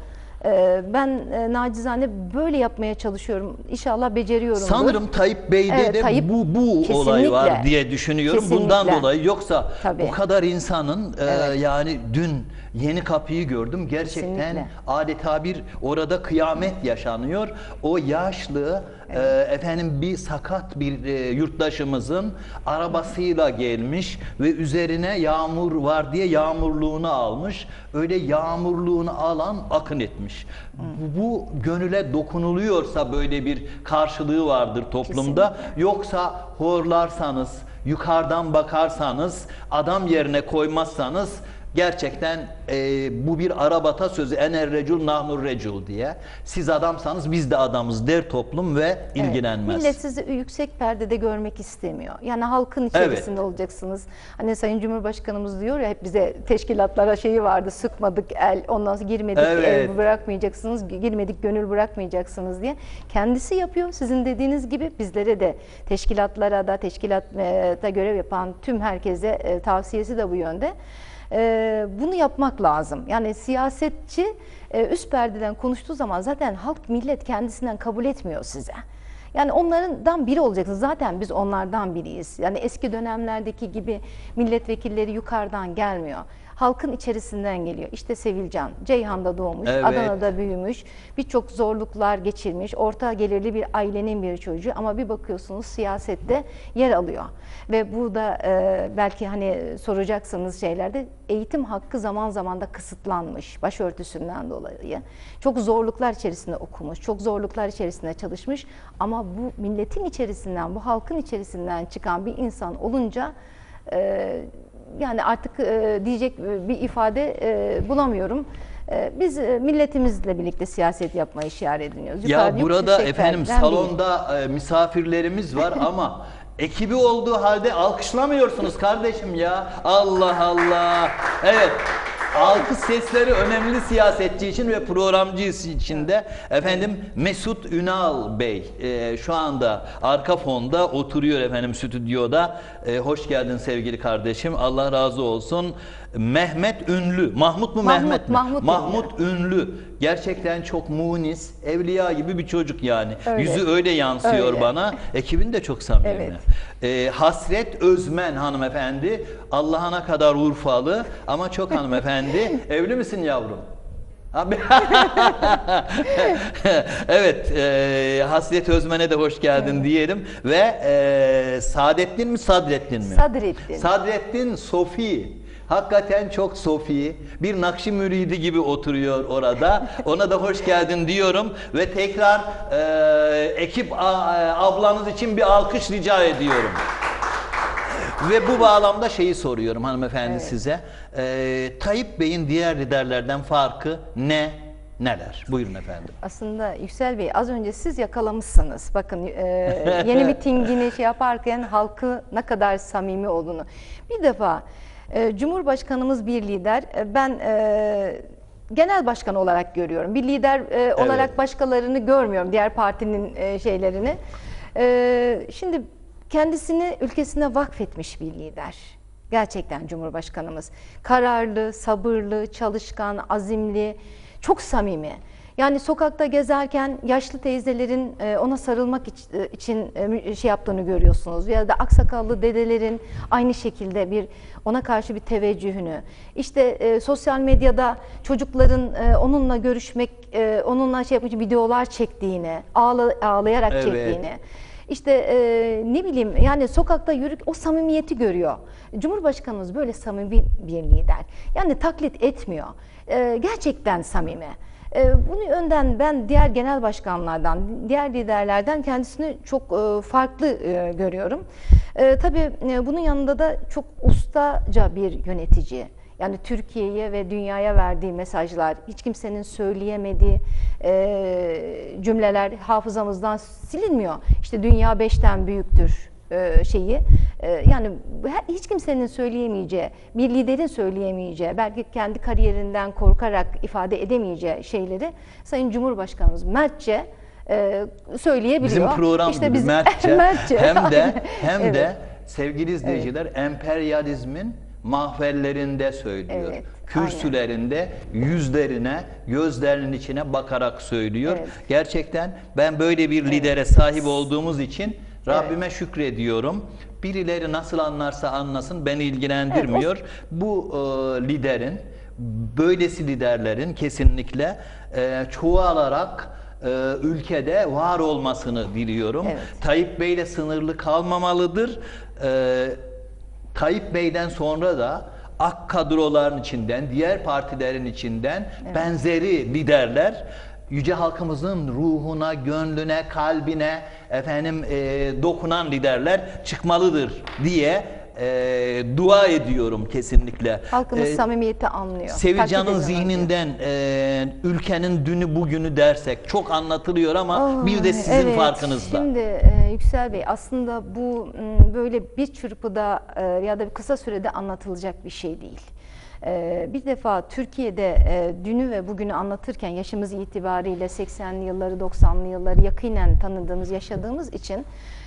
S4: Ben e, nacizane böyle yapmaya çalışıyorum. İnşallah beceriyorum.
S3: Sanırım Tayyip Bey'de evet, de Tayyip, bu bu kesinlikle olay var diye düşünüyorum. Kesinlikle. Bundan dolayı yoksa Tabii. o kadar insanın evet. e, yani dün Yeni Kapı'yı gördüm. Gerçekten kesinlikle. adeta bir orada kıyamet yaşanıyor. O yaşlı evet. e, efendim bir sakat bir e, yurttaşımızın arabasıyla gelmiş ve üzerine yağmur var diye yağmurluğunu almış. Öyle yağmurluğunu alan akın etmiş. Bu, bu gönüle dokunuluyorsa böyle bir karşılığı vardır toplumda. Kesinlikle. Yoksa horlarsanız, yukarıdan bakarsanız, adam yerine koymazsanız gerçekten e, bu bir arabata sözü, ener recul nahnur recul diye. Siz adamsanız biz de adamız der toplum ve ilgilenmez.
S4: Evet, millet sizi yüksek perdede görmek istemiyor. Yani halkın içerisinde evet. olacaksınız. Hani Sayın Cumhurbaşkanımız diyor ya, hep bize teşkilatlara şeyi vardı, sıkmadık el, ondan sonra girmedik evet. el bırakmayacaksınız, girmedik gönül bırakmayacaksınız diye. Kendisi yapıyor. Sizin dediğiniz gibi bizlere de, teşkilatlara da, teşkilatta görev yapan tüm herkese e, tavsiyesi de bu yönde. Bunu yapmak lazım. Yani siyasetçi üst perdeden konuştuğu zaman zaten halk, millet kendisinden kabul etmiyor size. Yani onlardan biri olacaksınız. Zaten biz onlardan biriyiz. Yani eski dönemlerdeki gibi milletvekilleri yukarıdan gelmiyor. Halkın içerisinden geliyor. İşte Sevilcan, Ceyhan'da doğmuş, evet. Adana'da büyümüş, birçok zorluklar geçirmiş, orta gelirli bir ailenin bir çocuğu ama bir bakıyorsunuz siyasette yer alıyor. Ve burada e, belki hani soracaksınız şeylerde, eğitim hakkı zaman zaman da kısıtlanmış başörtüsünden dolayı. Çok zorluklar içerisinde okumuş, çok zorluklar içerisinde çalışmış ama bu milletin içerisinden, bu halkın içerisinden çıkan bir insan olunca e, yani artık e, diyecek bir ifade e, bulamıyorum. E, biz e, milletimizle birlikte siyaset yapmayı işaret ediyoruz.
S3: Ya Yukarı, burada efendim salonda e, misafirlerimiz var ama ekibi olduğu halde alkışlamıyorsunuz kardeşim ya. Allah Allah. Evet. Alkış sesleri önemli siyasetçi için ve programcı için de. Efendim Mesut Ünal Bey e, şu anda arka fonda oturuyor efendim stüdyoda. E, hoş geldin sevgili kardeşim. Allah razı olsun. Mehmet Ünlü. Mahmut mu
S4: Mahmut,
S3: Mehmet mi?
S4: Mahmut,
S3: Mahmut Ünlü. Gerçekten çok munis, evliya gibi bir çocuk yani.
S4: Öyle.
S3: Yüzü öyle yansıyor öyle. bana. Ekibin de çok samimi. Evet. E, Hasret Özmen hanımefendi. Allah'ına kadar Urfalı ama çok hanımefendi. Evli misin yavrum? Abi. Evet, e, Hasret Özmen'e de hoş geldin evet. diyelim ve e, Saadettin mi Sadrettin mi?
S4: Sadrettin.
S3: Sadrettin Sofi. Hakikaten çok sofi, bir Nakşi müridi gibi oturuyor orada. Ona da hoş geldin diyorum ve tekrar e, ekip a, ablanız için bir alkış rica ediyorum. Ve bu bağlamda şeyi soruyorum hanımefendi evet. size. E, Tayyip Bey'in diğer liderlerden farkı ne? Neler? Buyurun efendim.
S4: Aslında Yüksel Bey, az önce siz yakalamışsınız. Bakın e, yeni mitingini şey yaparken halkı ne kadar samimi olduğunu. Bir defa e, Cumhurbaşkanımız bir lider. E, ben e, genel başkan olarak görüyorum. Bir lider e, olarak evet. başkalarını görmüyorum. Diğer partinin e, şeylerini. E, şimdi kendisini ülkesine vakfetmiş bir lider. Gerçekten Cumhurbaşkanımız. Kararlı, sabırlı, çalışkan, azimli, çok samimi. Yani sokakta gezerken yaşlı teyzelerin e, ona sarılmak için şey yaptığını görüyorsunuz. Ya da aksakallı dedelerin aynı şekilde bir ona karşı bir teveccühünü. İşte e, sosyal medyada çocukların e, onunla görüşmek, e, onunla şey yapıcı videolar çektiğini, ağla, ağlayarak
S3: Evet.
S4: çektiğini. İşte e, ne bileyim yani sokakta yürük o samimiyeti görüyor. Cumhurbaşkanımız böyle samimi bir lider. Yani taklit etmiyor. E, gerçekten samimi. Bunu önden ben diğer genel başkanlardan, diğer liderlerden kendisini çok farklı görüyorum. Tabii bunun yanında da çok ustaca bir yönetici. Yani Türkiye'ye ve dünyaya verdiği mesajlar, hiç kimsenin söyleyemediği cümleler hafızamızdan silinmiyor. İşte dünya beşten büyüktür şeyi, yani hiç kimsenin söyleyemeyeceği, bir liderin söyleyemeyeceği, belki kendi kariyerinden korkarak ifade edemeyeceği şeyleri Sayın Cumhurbaşkanımız mertçe söyleyebiliyor.
S3: Bizim program
S4: işte
S3: gibi
S4: biz,
S3: mertçe,
S4: mertçe
S3: hem de hem
S4: evet.
S3: de sevgili izleyiciler evet. emperyalizmin mahvellerinde söylüyor.
S4: Evet,
S3: Kürsülerinde aynen. yüzlerine, gözlerinin içine bakarak söylüyor. Evet. Gerçekten ben böyle bir lidere evet. sahip olduğumuz için Rabbime evet. şükrediyorum. Birileri nasıl anlarsa anlasın beni ilgilendirmiyor. Evet, o... Bu e, liderin, böylesi liderlerin kesinlikle e, çoğalarak e, ülkede var olmasını diliyorum. Evet. Tayyip Bey'le sınırlı kalmamalıdır. E, Tayyip Bey'den sonra da AK kadroların içinden, diğer partilerin içinden evet. benzeri liderler yüce halkımızın ruhuna, gönlüne, kalbine efendim e, dokunan liderler çıkmalıdır diye e, dua ediyorum kesinlikle.
S4: Halkımız
S3: e,
S4: samimiyeti anlıyor.
S3: Sevilcan'ın zihninden e, ülkenin dünü bugünü dersek çok anlatılıyor ama oh, bir de sizin
S4: evet,
S3: farkınızda.
S4: Şimdi e, Yüksel Bey aslında bu m, böyle bir çırpıda e, ya da kısa sürede anlatılacak bir şey değil. Bir defa Türkiye'de dünü ve bugünü anlatırken yaşımız itibariyle seksenli yılları, doksanlı yılları yakinen tanıdığımız, yaşadığımız için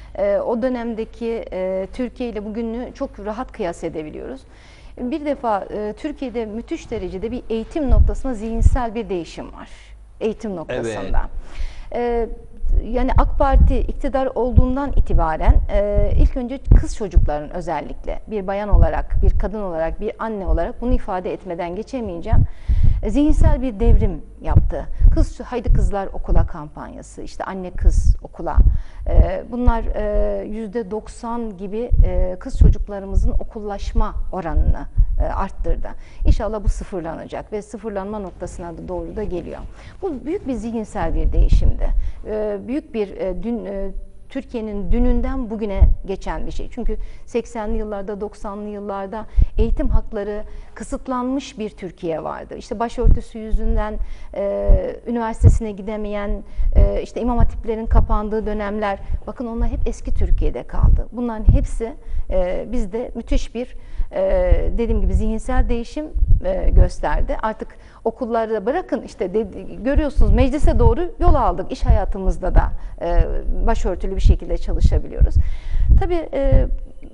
S4: o dönemdeki Türkiye ile bugünü çok rahat kıyas edebiliyoruz. Bir defa Türkiye'de müthiş derecede bir eğitim noktasında zihinsel bir değişim var. Eğitim noktasında. Evet. Yani AK Parti iktidar olduğundan itibaren e, ilk önce kız çocukların özellikle bir bayan olarak, bir kadın olarak, bir anne olarak bunu ifade etmeden geçemeyeceğim. E, zihinsel bir devrim yaptı. Kız, haydi kızlar okula kampanyası, işte anne kız okula. E, bunlar yüzde doksan gibi e, kız çocuklarımızın okullaşma oranını e, arttırdı. İnşallah bu sıfırlanacak ve sıfırlanma noktasına da doğru da geliyor. Bu büyük bir zihinsel bir değişimdi. E, büyük bir e, dün e, Türkiye'nin dününden bugüne geçen bir şey. Çünkü seksenli yıllarda, doksanlı yıllarda eğitim hakları kısıtlanmış bir Türkiye vardı. İşte başörtüsü yüzünden e, üniversitesine gidemeyen, e, işte imam hatiplerin kapandığı dönemler, bakın onlar hep eski Türkiye'de kaldı. Bunların hepsi e, bizde müthiş bir, e, dediğim gibi zihinsel değişim e, gösterdi. Artık okullarda bırakın, işte dedi, görüyorsunuz meclise doğru yol aldık. İş hayatımızda da e, başörtülü bir şekilde çalışabiliyoruz. Tabii e,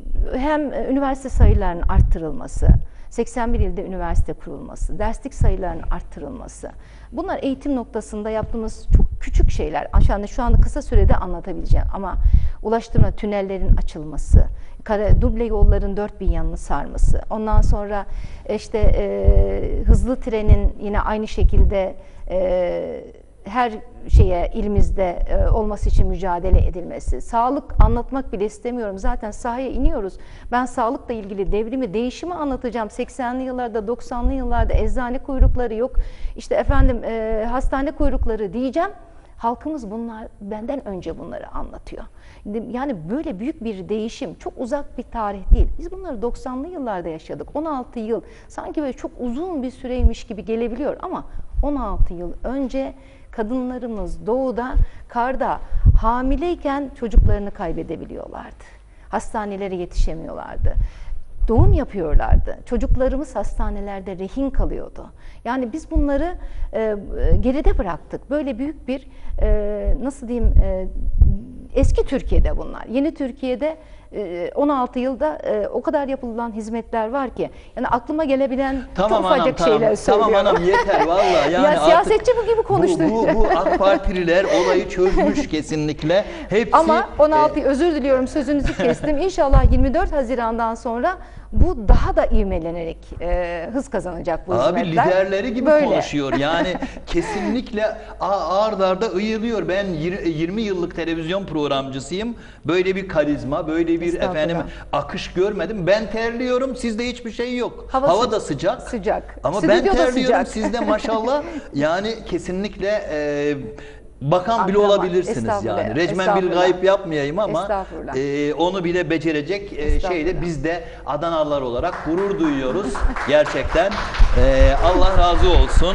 S4: hem üniversite sayılarının arttırılması, seksen bir ilde üniversite kurulması, derslik sayılarının arttırılması. Bunlar eğitim noktasında yaptığımız çok küçük şeyler. Aşağıda şu anda kısa sürede anlatabileceğim ama ulaştırma tünellerin açılması, kara, duble yolların dört bin yanını sarması, ondan sonra işte e, hızlı trenin yine aynı şekilde e, her şeye ilimizde e, olması için mücadele edilmesi. Sağlık anlatmak bile istemiyorum. Zaten sahaya iniyoruz. Ben sağlıkla ilgili devrimi, değişimi anlatacağım. seksenli yıllarda, doksanlı yıllarda eczane kuyrukları yok. İşte efendim e, hastane kuyrukları diyeceğim. Halkımız bunlar benden önce bunları anlatıyor. Yani böyle büyük bir değişim, çok uzak bir tarih değil. Biz bunları doksanlı yıllarda yaşadık. on altı yıl sanki böyle çok uzun bir süreymiş gibi gelebiliyor ama on altı yıl önce kadınlarımız doğuda, karda hamileyken çocuklarını kaybedebiliyorlardı. Hastanelere yetişemiyorlardı. Doğum yapıyorlardı. Çocuklarımız hastanelerde rehin kalıyordu. Yani biz bunları e, geride bıraktık. Böyle büyük bir e, nasıl diyeyim e, eski Türkiye'de bunlar. Yeni Türkiye'de on altı yılda o kadar yapılan hizmetler var ki. Yani aklıma gelebilen
S3: tamam
S4: çok ufacık
S3: anam, tamam.
S4: şeyler söylüyorum.
S3: Tamam anam yeter vallahi. Yani
S4: ya siyasetçi bu gibi konuştu.
S3: Bu, bu, bu AK Partililer olayı çözmüş kesinlikle. Hepsi,
S4: Ama on altı
S3: e,
S4: özür diliyorum sözünüzü kestim. İnşallah yirmi dört Haziran'dan sonra bu daha da ivmelenerek e, hız kazanacak bu
S3: Abi
S4: hizmetler.
S3: liderleri gibi
S4: Böyle.
S3: konuşuyor. Yani kesinlikle ağır arda ıyılıyor. Ben yirmi yıllık televizyon programcısıyım. Böyle bir karizma, böyle bir efendim akış görmedim. Ben terliyorum, sizde hiçbir şey yok.
S4: Hava,
S3: Hava
S4: sıcak,
S3: da sıcak.
S4: Sıcak.
S3: Ama
S4: Stüdyo
S3: ben
S4: da
S3: terliyorum,
S4: sıcak.
S3: sizde maşallah. Yani kesinlikle e, bakan bile
S4: Akraba.
S3: olabilirsiniz
S4: Estağfurullah,
S3: yani. Recmen bir
S4: estağfurullah.
S3: gayip yapmayayım ama
S4: Estağfurullah.
S3: e, onu bile becerecek e, şeyde biz de Adanalılar olarak gurur duyuyoruz. Gerçekten e, Allah razı olsun.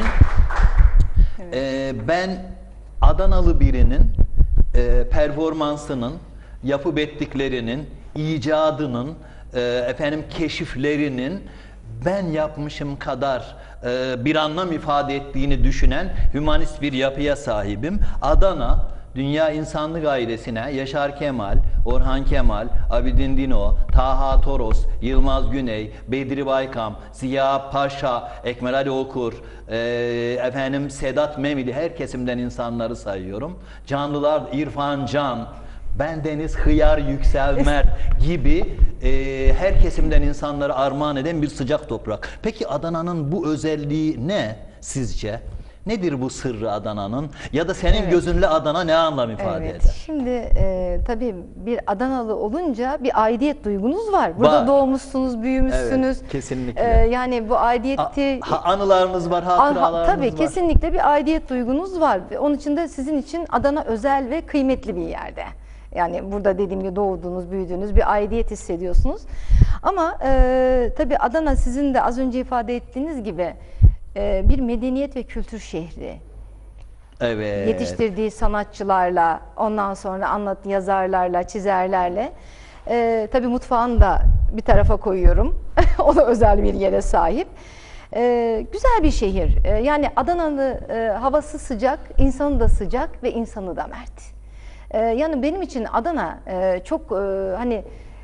S3: E, ben Adanalı birinin e, performansının, yapıp ettiklerinin, icadının, e, efendim keşiflerinin ben yapmışım kadar e, bir anlam ifade ettiğini düşünen hümanist bir yapıya sahibim. Adana, Dünya İnsanlık ailesine Yaşar Kemal, Orhan Kemal, Abidin Dino, Taha Toros, Yılmaz Güney, Bedri Baykam, Ziya Paşa, Ekmel Ali Okur, e, efendim Sedat Memili, her kesimden insanları sayıyorum. Canlılar İrfan Can, bendeniz Hıyar Yüksel Mert gibi e, her kesimden insanları armağan eden bir sıcak toprak. Peki Adana'nın bu özelliği ne sizce? Nedir bu sırrı Adana'nın? Ya da senin
S4: Evet.
S3: gözünle Adana ne anlam ifade
S4: Evet.
S3: eder?
S4: Şimdi e, tabii bir Adanalı olunca bir aidiyet duygunuz var. Burada
S3: Var.
S4: doğmuşsunuz, büyümüşsünüz.
S3: Evet, kesinlikle.
S4: E, yani bu aidiyeti...
S3: Ha, anılarınız var,
S4: Aha,
S3: hatıralarınız
S4: tabii
S3: var.
S4: kesinlikle bir aidiyet duygunuz var. Onun için de sizin için Adana özel ve kıymetli bir yerde. Yani burada dediğim gibi doğduğunuz, büyüdüğünüz bir aidiyet hissediyorsunuz. Ama e, tabii Adana sizin de az önce ifade ettiğiniz gibi e, bir medeniyet ve kültür şehri.
S3: Evet.
S4: Yetiştirdiği sanatçılarla, ondan sonra anlat yazarlarla, çizerlerle. E, tabii mutfağını da bir tarafa koyuyorum. O da özel bir yere sahip. E, güzel bir şehir. E, yani Adana'nın e, havası sıcak, insanı da sıcak ve insanı da mert. Ee, yani benim için Adana e, çok e, hani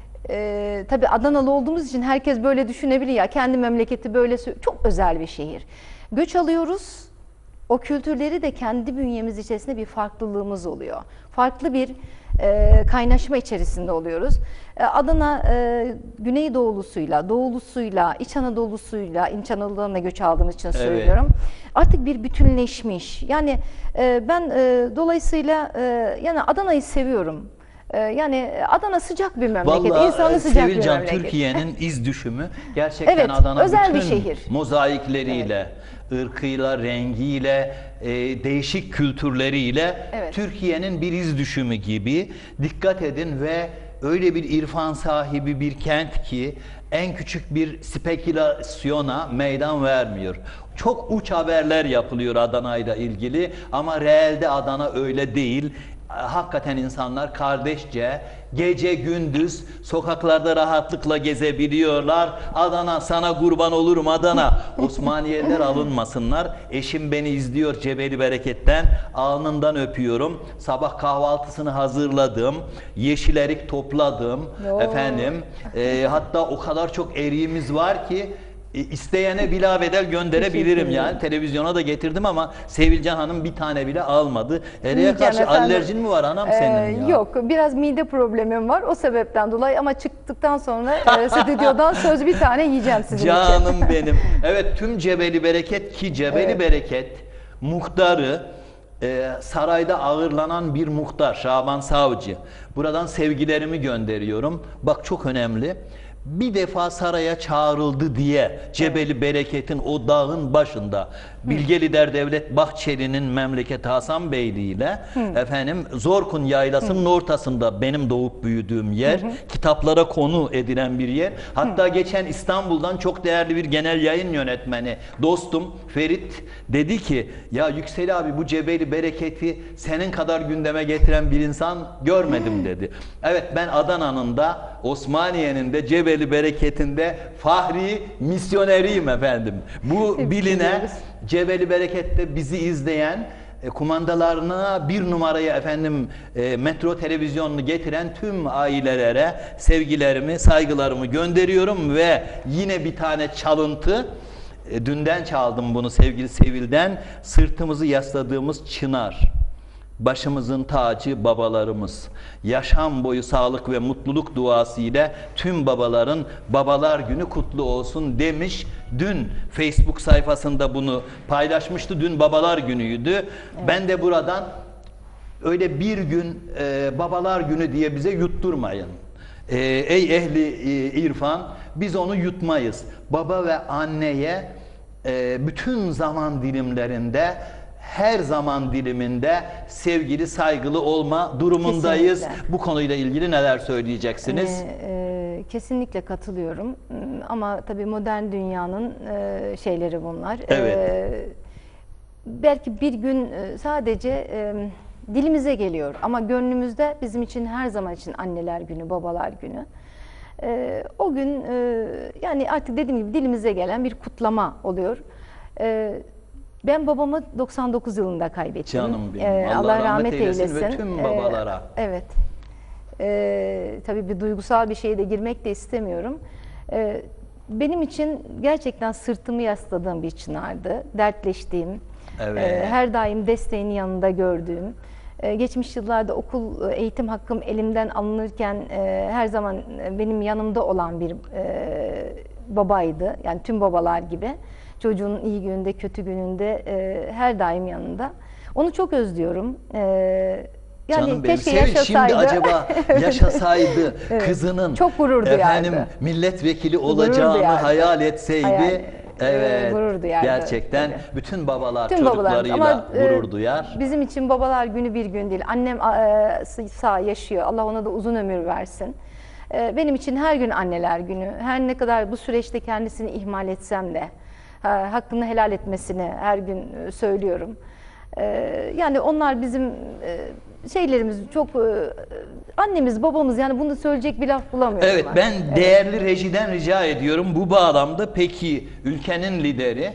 S4: e, tabii Adanalı olduğumuz için herkes böyle düşünebilir ya, kendi memleketi böyle, çok özel bir şehir. Göç alıyoruz, o kültürleri de kendi bünyemiz içerisinde bir farklılığımız oluyor. Farklı bir e, kaynaşma içerisinde oluyoruz. E, Adana e, Güneydoğulusuyla, Doğulusuyla, İç Anadolu'suyla, İç Anadolu'dan da göç aldığımız için söylüyorum. Evet. Artık bir bütünleşmiş. Yani e, ben e, dolayısıyla e, yani Adana'yı seviyorum. E, yani Adana sıcak bir memleket,
S3: Vallahi,
S4: insanı sıcak
S3: Sevilcan,
S4: bir memleket.
S3: Türkiye'nin iz düşümü. Gerçekten
S4: Evet,
S3: Adana
S4: özel
S3: bütün
S4: bir şehir.
S3: mozaikleriyle, evet. ırkıyla, rengiyle, e, değişik kültürleriyle
S4: Evet.
S3: Türkiye'nin bir iz düşümü gibi. Dikkat edin ve öyle bir irfan sahibi bir kent ki en küçük bir spekülasyona meydan vermiyor. Çok uç haberler yapılıyor Adana'yla ilgili ama reelde Adana öyle değil. Hakikaten insanlar kardeşçe gece gündüz sokaklarda rahatlıkla gezebiliyorlar. Adana sana kurban olurum Adana. Osmaniyeler alınmasınlar. Eşim beni izliyor Cebeli Bereket'ten. Alnından öpüyorum. Sabah kahvaltısını hazırladım. Yeşil erik topladım.
S4: Yo.
S3: Efendim e, hatta o kadar çok eriğimiz var ki İsteyene bilabedel gönderebilirim yani. Televizyona da getirdim ama Sevilcan Hanım bir tane bile almadı. Eriğe karşı
S4: efendim.
S3: alerjin mi var anam senin
S4: Ee,
S3: ya?
S4: Yok, biraz mide problemim var o sebepten dolayı ama çıktıktan sonra e, stüdyodan söz bir tane yiyeceğim sizin
S3: Canım
S4: için.
S3: benim. Evet, tüm Cebeli Bereket ki Cebeli
S4: Evet.
S3: Bereket muhtarı e, sarayda ağırlanan bir muhtar Şaban Savcı. Buradan sevgilerimi gönderiyorum. Bak çok önemli. Bir defa saraya çağrıldı diye Cebeli Bereket'in o dağın başında Bilge Lider Devlet Bahçeli'nin memleketi Hasanbeyli ile efendim Zorkun Yaylası'nın ortasında benim doğup büyüdüğüm yer, kitaplara konu edilen bir yer. Hatta geçen İstanbul'dan çok değerli bir genel yayın yönetmeni dostum Ferit dedi ki ya Yüksel abi bu Cebeli Bereket'i senin kadar gündeme getiren bir insan görmedim dedi. Evet, ben Adana'nın da Osmaniye'nin de Cebeli Bereket'inde fahri misyoneriyim efendim. Bu biline Cebeli Bereket'te bizi izleyen e, kumandalarına bir numaraya efendim e, metro televizyonunu getiren tüm ailelere sevgilerimi, saygılarımı gönderiyorum ve yine bir tane çalıntı, e, dünden çaldım bunu sevgili Sevil'den, sırtımızı yasladığımız çınar. Başımızın tacı babalarımız. Yaşam boyu sağlık ve mutluluk duası ile tüm babaların Babalar Günü kutlu olsun demiş. Dün Facebook sayfasında bunu paylaşmıştı. Dün Babalar Günü'ydü. Evet. Ben de buradan öyle bir gün e, Babalar Günü diye bize yutturmayın. E, ey ehli e, irfan, biz onu yutmayız. Baba ve anneye e, bütün zaman dilimlerinde, her zaman diliminde sevgili, saygılı olma durumundayız. Kesinlikle. Bu konuyla ilgili neler söyleyeceksiniz?
S4: Ee, e, kesinlikle katılıyorum. Ama tabii modern dünyanın e, şeyleri bunlar.
S3: Evet.
S4: Ee, belki bir gün sadece e, dilimize geliyor ama gönlümüzde bizim için her zaman için Anneler Günü, Babalar Günü. Ee, o gün e, yani artık dediğim gibi dilimize gelen bir kutlama oluyor. Ee, Ben babamı doksan dokuz yılında kaybettim.
S3: Canım benim.
S4: Ee,
S3: Allah,
S4: Allah rahmet,
S3: rahmet eylesin,
S4: eylesin
S3: ve tüm babalara.
S4: Ee, evet. Ee, tabii bir duygusal bir şeye de girmek de istemiyorum. Ee, benim için gerçekten sırtımı yasladığım bir çınardı. Dertleştiğim,
S3: evet.
S4: e, her daim desteğini yanında gördüğüm. Ee, geçmiş yıllarda okul eğitim hakkım elimden alınırken e, her zaman benim yanımda olan bir e, babaydı. Yani tüm babalar gibi. Çocuğun iyi gününde, kötü gününde e, her daim yanında. Onu çok özlüyorum. E, yani
S3: Canım benim.
S4: keşke
S3: Sevil,
S4: yaşasaydı.
S3: şimdi acaba yaşasaydı evet. Kızının
S4: çok gurur
S3: efendim
S4: duyardı.
S3: milletvekili olacağını hayal etseydi. Hayal. Evet,
S4: gurur duyardı.
S3: Gerçekten
S4: evet.
S3: bütün babalar
S4: Tüm
S3: çocuklarıyla
S4: ama,
S3: gurur duyar.
S4: Bizim için babalar günü bir gün değil. Annem e, sağ yaşıyor. Allah ona da uzun ömür versin. E, benim için her gün Anneler Günü. Her ne kadar bu süreçte kendisini ihmal etsem de hakkını helal etmesini her gün söylüyorum. Yani onlar bizim şeylerimiz, çok annemiz, babamız, yani bunu söyleyecek bir laf bulamıyorum.
S3: Evet, ben evet. değerli rejiden rica ediyorum bu bağlamda. Peki ülkenin lideri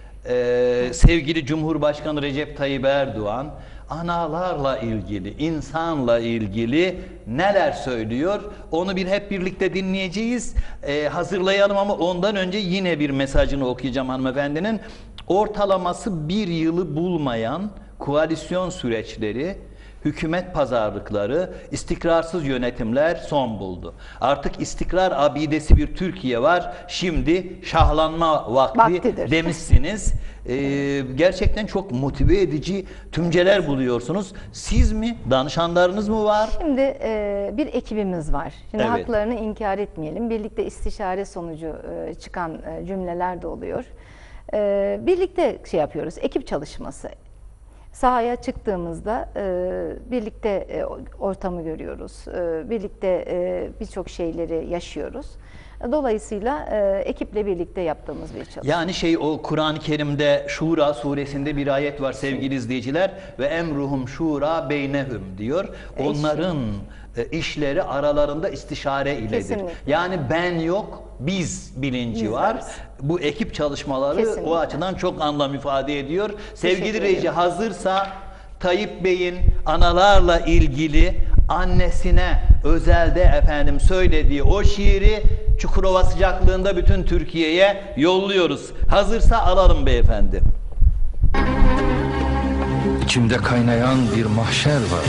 S3: e, sevgili Cumhurbaşkanı Recep Tayyip Erdoğan analarla ilgili, insanla ilgili neler söylüyor? Onu bir hep birlikte dinleyeceğiz. Ee, hazırlayalım ama ondan önce yine bir mesajını okuyacağım hanımefendinin. Ortalaması bir yılı bulmayan koalisyon süreçleri, hükümet pazarlıkları, istikrarsız yönetimler son buldu. Artık istikrar abidesi bir Türkiye var. Şimdi şahlanma vakti Vaktidir. demişsiniz. Ee, gerçekten çok motive edici tümceler buluyorsunuz. Siz mi? Danışanlarınız mı var?
S4: Şimdi e, bir ekibimiz var. Şimdi
S3: evet.
S4: haklarını inkar etmeyelim. Birlikte istişare sonucu e, çıkan e, cümleler de oluyor. E, birlikte şey yapıyoruz. Ekip çalışması. Sahaya çıktığımızda e, birlikte e, ortamı görüyoruz. E, birlikte e, birçok şeyleri yaşıyoruz. Dolayısıyla e, ekiple birlikte yaptığımız bir çalışma.
S3: Yani şey, o Kur'an-ı Kerim'de Şura suresinde bir ayet var sevgili izleyiciler. Ve emruhum şura beynehum diyor. Onların e, işleri aralarında istişare iledir. Kesinlikle. Yani ben yok, biz bilinci biz var. Varız. Bu ekip çalışmaları Kesinlikle. o açıdan çok anlam ifade ediyor. Sevgili Reji, hazırsa Tayyip Bey'in analarla ilgili annesine özelde efendim söylediği o şiiri Çukurova sıcaklığında bütün Türkiye'ye yolluyoruz. Hazırsa alalım beyefendi.
S5: İçimde kaynayan bir mahşer var.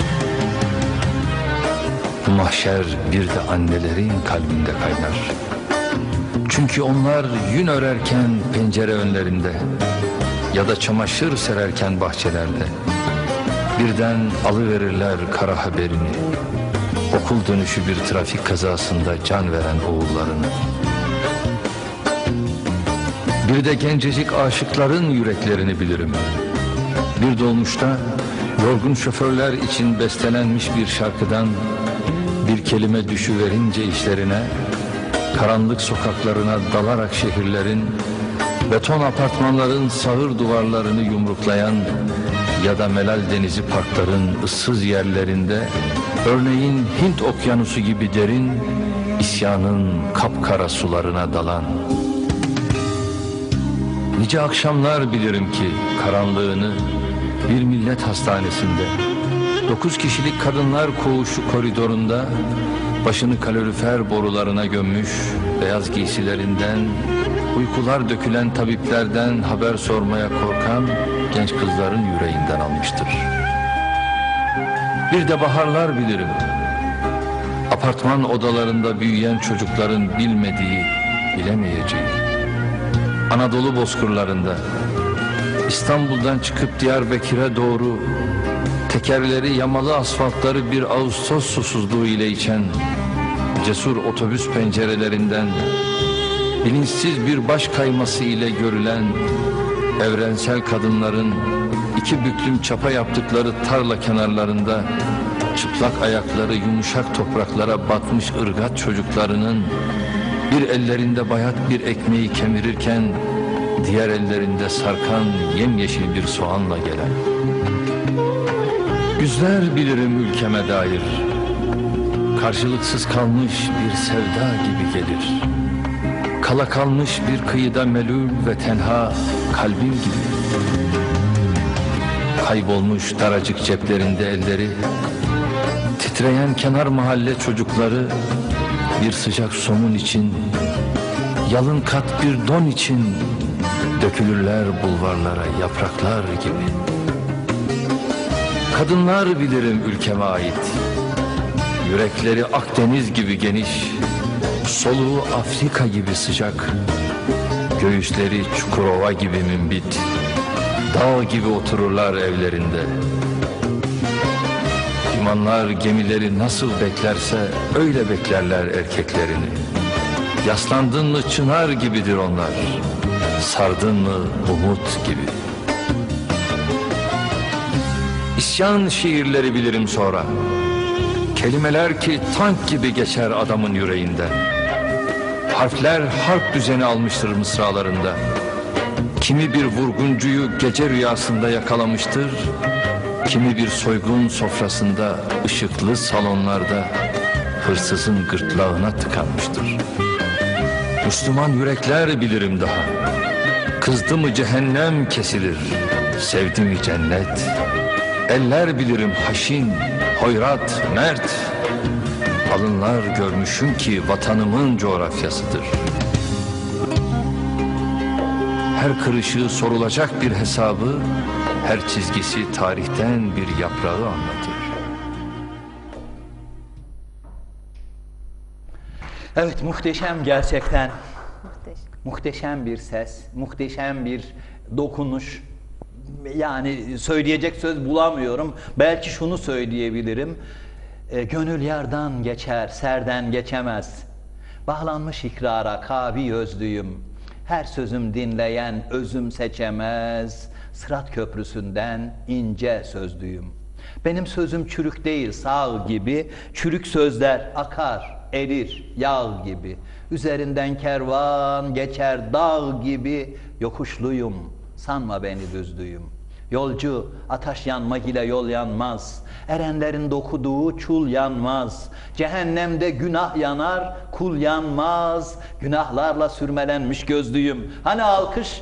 S5: Bu mahşer bir de annelerin kalbinde kaynar. Çünkü onlar yün örerken pencere önlerinde ya da çamaşır sererken bahçelerde birden alıverirler kara haberini. Okul dönüşü bir trafik kazasında can veren oğullarını. Bir de gencecik aşıkların yüreklerini bilirim. Bir dolmuşta yorgun şoförler için bestelenmiş bir şarkıdan bir kelime düşüverince işlerine, karanlık sokaklarına dalarak şehirlerin, beton apartmanların sağır duvarlarını yumruklayan ya da Melal Denizi parkların ıssız yerlerinde, örneğin Hint okyanusu gibi derin, isyanın kapkara sularına dalan. Nice akşamlar bilirim ki karanlığını bir millet hastanesinde, dokuz kişilik kadınlar koğuşu koridorunda, başını kalorifer borularına gömmüş, beyaz giysilerinden, uykular dökülen tabiplerden haber sormaya korkan genç kızların yüreğinden almıştır. Bir de baharlar bilirim. Apartman odalarında büyüyen çocukların bilmediği, bilemeyeceği. Anadolu bozkırlarında, İstanbul'dan çıkıp Diyarbakır'a doğru tekerleri yamalı asfaltları bir Ağustos susuzluğu ile içen cesur otobüs pencerelerinden bilinçsiz bir baş kayması ile görülen evrensel kadınların iki büklüm çapa yaptıkları tarla kenarlarında çıplak ayakları yumuşak topraklara batmış ırgat çocuklarının bir ellerinde bayat bir ekmeği kemirirken diğer ellerinde sarkan yemyeşil bir soğanla gelen. Yüzler bilirim ülkeme dair, karşılıksız kalmış bir sevda gibi gelir. Kala kalmış bir kıyıda melul ve tenha kalbim gibi. Kaybolmuş daracık ceplerinde elleri, titreyen kenar mahalle çocukları bir sıcak somun için, yalın kat bir don için dökülürler bulvarlara yapraklar gibi. Kadınlar bilirim ülkeme ait, yürekleri Akdeniz gibi geniş, soluğu Afrika gibi sıcak, göğüsleri Çukurova gibi mümbit, dağ gibi otururlar evlerinde. İmanlar gemileri nasıl beklerse öyle beklerler erkeklerini. Yaslandın mı çınar gibidir onlar, sardın mı umut gibi. İsyan şiirleri bilirim sonra, kelimeler ki tank gibi geçer adamın yüreğinden. Harfler harp düzeni almıştır mısralarında. Kimi bir vurguncuyu gece rüyasında yakalamıştır, kimi bir soygun sofrasında ışıklı salonlarda hırsızın gırtlağına tıkanmıştır. Müslüman yürekler bilirim daha, kızdı mı cehennem kesilir, sevdi mi cennet. Eller bilirim haşin, hoyrat, mert, alınlar görmüşüm ki vatanımın coğrafyasıdır. Her kırışı sorulacak bir hesabı, her çizgisi tarihten bir yaprağı anlatır.
S3: Evet, muhteşem gerçekten.
S4: Muhteşem.
S3: Muhteşem bir ses, muhteşem bir dokunuş. Yani söyleyecek söz bulamıyorum. Belki şunu söyleyebilirim. E, gönül yardan geçer, serden geçemez. Bağlanmış ikrara kavi özlüyüm. Her sözüm dinleyen özüm seçemez. Sırat köprüsünden ince sözlüyüm. Benim sözüm çürük değil, sağ gibi. Çürük sözler akar, erir, yağ gibi. Üzerinden kervan geçer dağ gibi. Yokuşluyum, sanma beni düzlüyüm. Yolcu, ataş yanmak ile yol yanmaz. Erenlerin dokuduğu çul yanmaz. Cehennemde günah yanar, kul yanmaz. Günahlarla sürmelenmiş gözlüyüm. Hani alkış?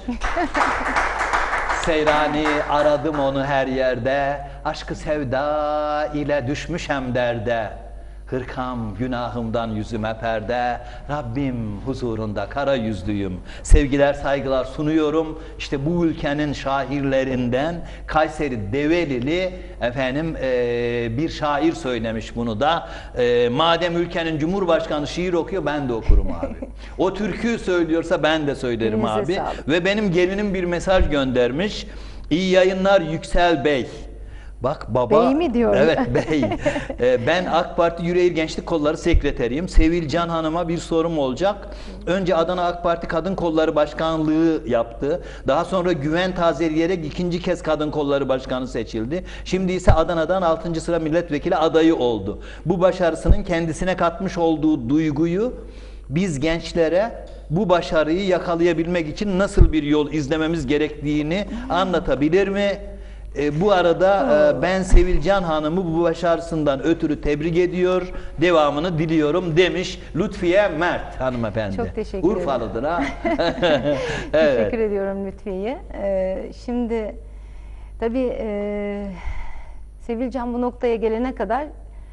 S3: Seyrani aradım onu her yerde. Aşkı sevda ile düşmüşem derde. Hırkam günahımdan yüzüme perde. Rabbim huzurunda kara yüzlüyüm. Sevgiler saygılar sunuyorum. İşte bu ülkenin şairlerinden Kayseri Develili efendim e, bir şair söylemiş bunu da. E, madem ülkenin cumhurbaşkanı şiir okuyor, ben de okurum abi. O türküyü söylüyorsa ben de söylerim
S4: Elinize
S3: abi.
S4: sağlık.
S3: Ve benim gelinim bir mesaj göndermiş. İyi yayınlar Yüksel Bey. Bak baba,
S4: Bey mi diyor?
S3: Evet bey. Ee, ben AK Parti Yüreğir Gençlik Kolları Sekreteriyim. Sevilcan Hanım'a bir sorum olacak. Önce Adana AK Parti Kadın Kolları Başkanlığı yaptı. Daha sonra güven tazeleyerek ikinci kez Kadın Kolları Başkanı seçildi. Şimdi ise Adana'dan altıncı sıra milletvekili adayı oldu. Bu başarısının kendisine katmış olduğu duyguyu biz gençlere bu başarıyı yakalayabilmek için nasıl bir yol izlememiz gerektiğini anlatabilir mi? E, bu arada e, ben Sevilcan Hanım'ı bu başarısından ötürü tebrik ediyor, devamını diliyorum demiş Lütfiye Mert hanımefendi.
S4: Çok teşekkür ederim.
S3: Urfalıdır ha.
S4: Evet. Teşekkür ediyorum Lütfiye'ye. Ee, şimdi Tabii e, Sevilcan bu noktaya gelene kadar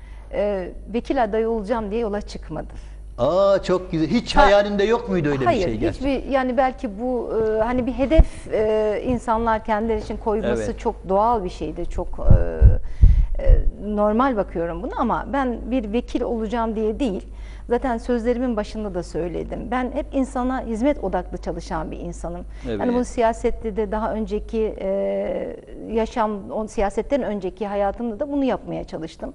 S4: e, vekil adayı olacağım diye yola çıkmadı.
S3: Aa, çok güzel. Hiç
S4: Ha-
S3: hayalinde yok muydu öyle
S4: Hayır,
S3: bir şey gerçekten?
S4: hiçbir yani belki bu e, hani bir hedef e, insanlar kendileri için koyması
S3: Evet.
S4: çok doğal bir şeydir. Çok e, e, normal bakıyorum bunu ama ben bir vekil olacağım diye değil. Zaten sözlerimin başında da söyledim. Ben hep insana hizmet odaklı çalışan bir insanım.
S3: Evet.
S4: Yani bunu siyasette de daha önceki e, yaşam, on siyasetten önceki hayatımda da bunu yapmaya çalıştım.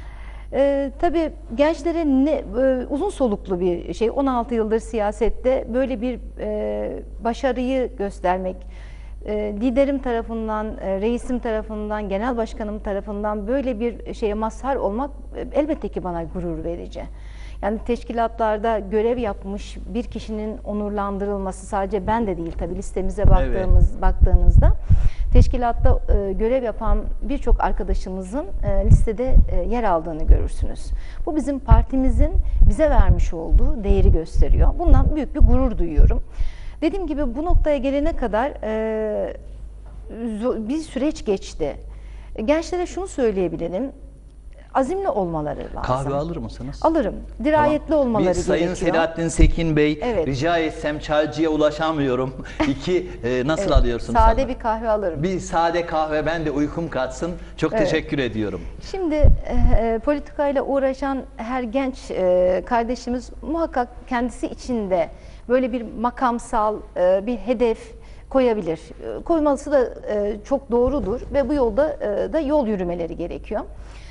S4: Ee, tabii gençlere ne, e, uzun soluklu bir şey. on altı yıldır siyasette böyle bir e, başarıyı göstermek, e, liderim tarafından, e, reisim tarafından, genel başkanım tarafından böyle bir şeye mazhar olmak e, elbette ki bana gurur verici. Yani teşkilatlarda görev yapmış bir kişinin onurlandırılması sadece ben de değil tabii listemize baktığımız baktığınızda. Teşkilatta e, görev yapan birçok arkadaşımızın e, listede e, yer aldığını görürsünüz. Bu bizim partimizin bize vermiş olduğu değeri gösteriyor. Bundan büyük bir gurur duyuyorum. Dediğim gibi bu noktaya gelene kadar e, zo- bir süreç geçti. Gençlere şunu söyleyebilirim. Azimli olmaları lazım.
S3: Kahve alır mısınız?
S4: Alırım. Dirayetli
S3: Tamam.
S4: olmaları
S3: Bir Sayın
S4: gerekiyor.
S3: Selahattin Sekin Bey,
S4: Evet.
S3: rica etsem çaycıya ulaşamıyorum. İki, e, nasıl
S4: Evet,
S3: alıyorsunuz?
S4: Sade
S3: sana?
S4: bir kahve alırım.
S3: Bir sade kahve, ben de uykum kaçsın. Çok
S4: Evet.
S3: teşekkür ediyorum.
S4: Şimdi e, politikayla uğraşan her genç e, kardeşimiz muhakkak kendisi içinde böyle bir makamsal e, bir hedef koyabilir. E, koyması da e, çok doğrudur ve bu yolda e, da yol yürümeleri gerekiyor.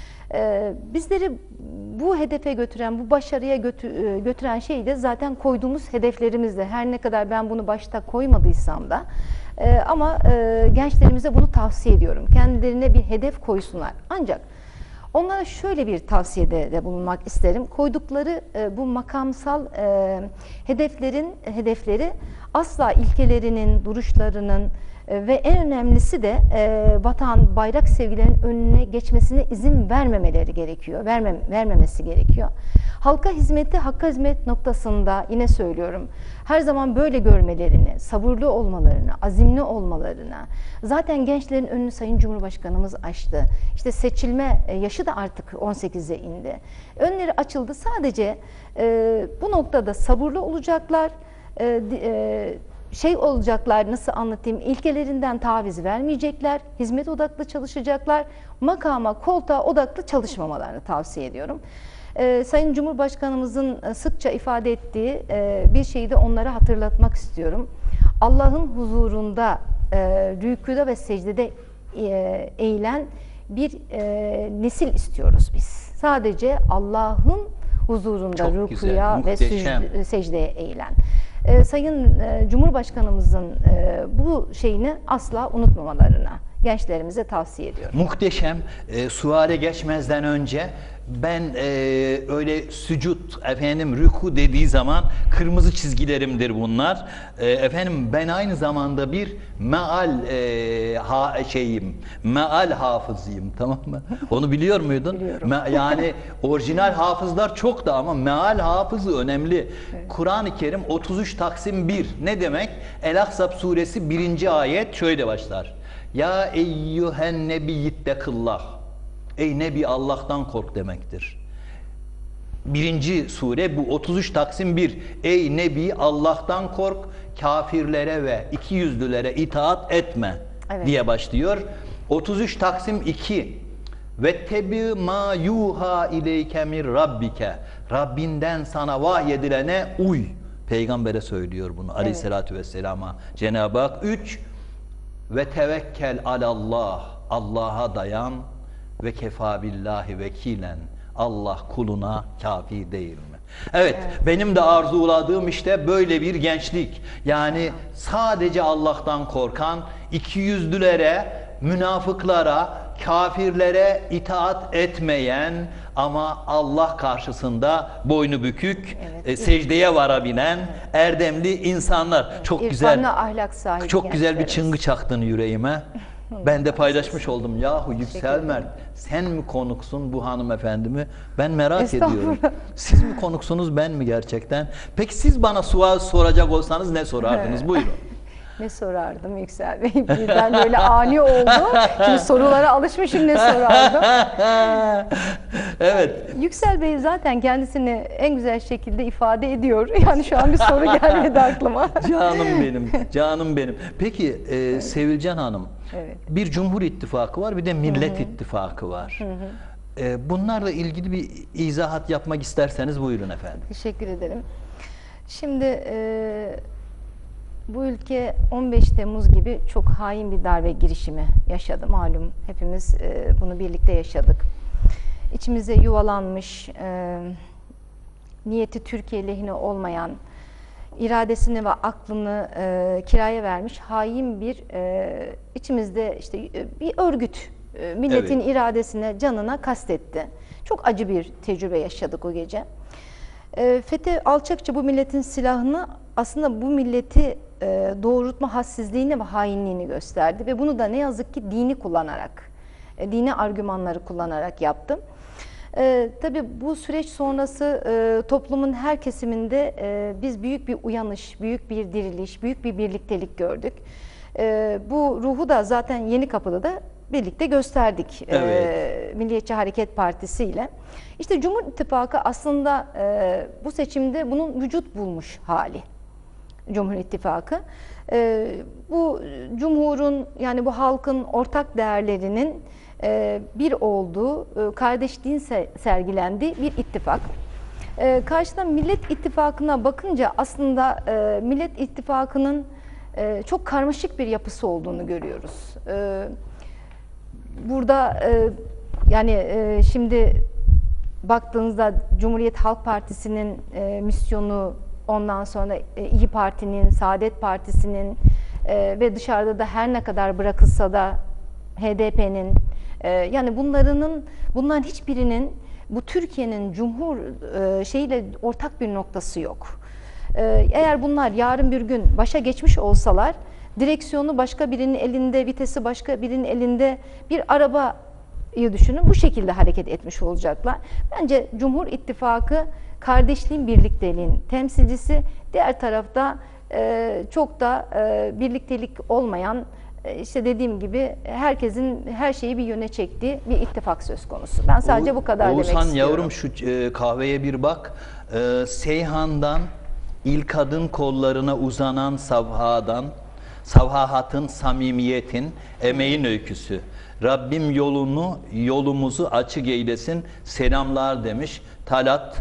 S4: E, bizleri bu hedefe götüren, bu başarıya götü, e, götüren şey de zaten koyduğumuz hedeflerimizde. Her ne kadar ben bunu başta koymadıysam da e, ama e, gençlerimize bunu tavsiye ediyorum. Kendilerine bir hedef koysunlar. Ancak onlara şöyle bir tavsiyede de bulunmak isterim. Koydukları e, bu makamsal e, hedeflerin hedefleri asla ilkelerinin, duruşlarının e, ve en önemlisi de e, vatan, bayrak sevgilerinin önüne geçmesine izin vermemeleri gerekiyor. Vermem, vermemesi gerekiyor. Halka hizmeti, hakka hizmet noktasında yine söylüyorum. Her zaman böyle görmelerini, sabırlı olmalarını, azimli olmalarını, zaten gençlerin önünü Sayın Cumhurbaşkanımız açtı. İşte seçilme yaşı da artık on sekize indi. Önleri açıldı. Sadece e, bu noktada sabırlı olacaklar, e, e, şey olacaklar, nasıl anlatayım, ilkelerinden taviz vermeyecekler, hizmet odaklı çalışacaklar, makama, koltuğa odaklı çalışmamalarını tavsiye ediyorum. Ee, Sayın Cumhurbaşkanımızın sıkça ifade ettiği e, bir şeyi de onlara hatırlatmak istiyorum. Allah'ın huzurunda, e, rükûda ve secdede e, eğilen bir e, nesil istiyoruz biz. Sadece Allah'ın huzurunda
S3: Çok güzel,
S4: rükûya ve
S3: muhteşem.
S4: secde- secdeye eğilen. Ee, Sayın e, Cumhurbaşkanımızın e, bu şeyini asla unutmamalarına gençlerimize tavsiye ediyorum.
S3: Muhteşem. E, suale geçmezden önce ben e, öyle sücud, efendim rüku dediği zaman kırmızı çizgilerimdir bunlar. E, efendim ben aynı zamanda bir meal e, ha, şeyim, meal hafızıyım, tamam mı? Onu biliyor muydun?
S4: Biliyorum.
S3: Me, yani orijinal hafızlar çok da ama meal hafızı önemli.
S4: Evet.
S3: Kur'an-ı Kerim otuz üç Taksim bir ne demek? El-Ahzab suresi birinci ayet şöyle başlar. Ya eyyühen nebiyyittekillah. Ey Nebi, Allah'tan kork demektir. Birinci sure bu, otuz üç Taksim bir. Ey Nebi, Allah'tan kork, kafirlere ve ikiyüzlülere itaat etme,
S4: Evet.
S3: diye başlıyor. otuz üç Taksim iki. Ve tebi ma yuha ileyke min rabbike. Rabbinden sana vahyedilene uy. Peygambere söylüyor bunu, evet, aleyhissalatü vesselama Cenab-ı Hak. Üç. Ve tevekkel alallah. Allah'a dayan. Ve kefa billahi vekilen. Allah kuluna kafi değil mi? Evet, evet, benim de arzuladığım işte böyle bir gençlik. Yani sadece Allah'tan korkan, ikiyüzlülere, münafıklara, kafirlere itaat etmeyen ama Allah karşısında boynu bükük,
S4: Evet,
S3: e, secdeye varabilen erdemli insanlar. Çok
S4: İrfanlı
S3: güzel.
S4: ahlak sahibi
S3: Çok güzel bir
S4: gençlerimiz.
S3: çıngı çaktın yüreğime. Ben de paylaşmış oldum. Yahu Yüksel Mert, sen mi konuksun bu hanımefendimi? Ben merak ediyorum. Siz mi konuksunuz, ben mi gerçekten? Peki siz bana sual soracak olsanız ne sorardınız? Buyurun.
S4: Ne sorardım Yüksel Bey? Birden böyle ani oldu. Şimdi sorulara alışmışım, ne sorardım?
S3: Evet.
S4: Yüksel Bey zaten kendisini en güzel şekilde ifade ediyor. Yani şu an bir soru gelmedi aklıma.
S3: Canım benim, canım benim. Peki e, Sevilcan Hanım,
S4: Evet.
S3: bir Cumhur İttifakı var, bir de Millet İttifakı var. E, bunlarla ilgili bir izahat yapmak isterseniz buyurun efendim.
S4: Teşekkür ederim. Şimdi e, bu ülke on beş Temmuz gibi çok hain bir darbe girişimi yaşadı. Malum hepimiz e, bunu birlikte yaşadık. İçimize yuvalanmış, e, niyeti Türkiye lehine olmayan, iradesini ve aklını e, kiraya vermiş hain bir e, içimizde işte e, bir örgüt e, milletin
S3: Evet.
S4: iradesine, canına kastetti. Çok acı bir tecrübe yaşadık o gece. E, FETÖ alçakça bu milletin silahını, aslında bu milleti e, doğrultma hassizliğini ve hainliğini gösterdi ve bunu da ne yazık ki dini kullanarak, e, dini argümanları kullanarak yaptı. Ee, tabii bu süreç sonrası e, toplumun her kesiminde e, biz büyük bir uyanış, büyük bir diriliş, büyük bir birliktelik gördük. E, bu ruhu da zaten Yenikapı'da da birlikte gösterdik,
S3: Evet.
S4: e, Milliyetçi Hareket Partisi ile. İşte Cumhur İttifakı aslında e, bu seçimde bunun vücut bulmuş hali. Cumhur İttifakı. E, bu Cumhur'un, yani bu halkın ortak değerlerinin e, bir olduğu, e, kardeşliğin se sergilendiği bir ittifak. E, karşıdan Millet İttifakı'na bakınca aslında e, Millet İttifakı'nın e, çok karmaşık bir yapısı olduğunu görüyoruz. E, burada e, yani e, şimdi baktığınızda Cumhuriyet Halk Partisi'nin e, misyonu, ondan sonra e, İYİ Parti'nin, Saadet Partisi'nin e, ve dışarıda da her ne kadar bırakılsa da H D P'nin, e, yani bunlarının, bunların hiçbirinin bu Türkiye'nin cumhur e, şeyiyle ortak bir noktası yok. E, eğer bunlar yarın bir gün başa geçmiş olsalar, direksiyonu başka birinin elinde, vitesi başka birinin elinde bir arabayı düşünün, bu şekilde hareket etmiş olacaklar. Bence Cumhur İttifakı kardeşliğin, birlikteliğin temsilcisi, diğer tarafta e, çok da e, birliktelik olmayan, e, işte dediğim gibi herkesin her şeyi bir yöne çektiği bir ittifak söz konusu. Ben sadece bu kadar demek
S3: Oğuzhan
S4: istiyorum.
S3: yavrum, şu e, kahveye bir bak. E, Seyhan'dan ilk adın kollarına uzanan savhadan, savhahatın, samimiyetin, emeğin öyküsü. Rabbim yolunu, yolumuzu açık eylesin. Selamlar demiş Talat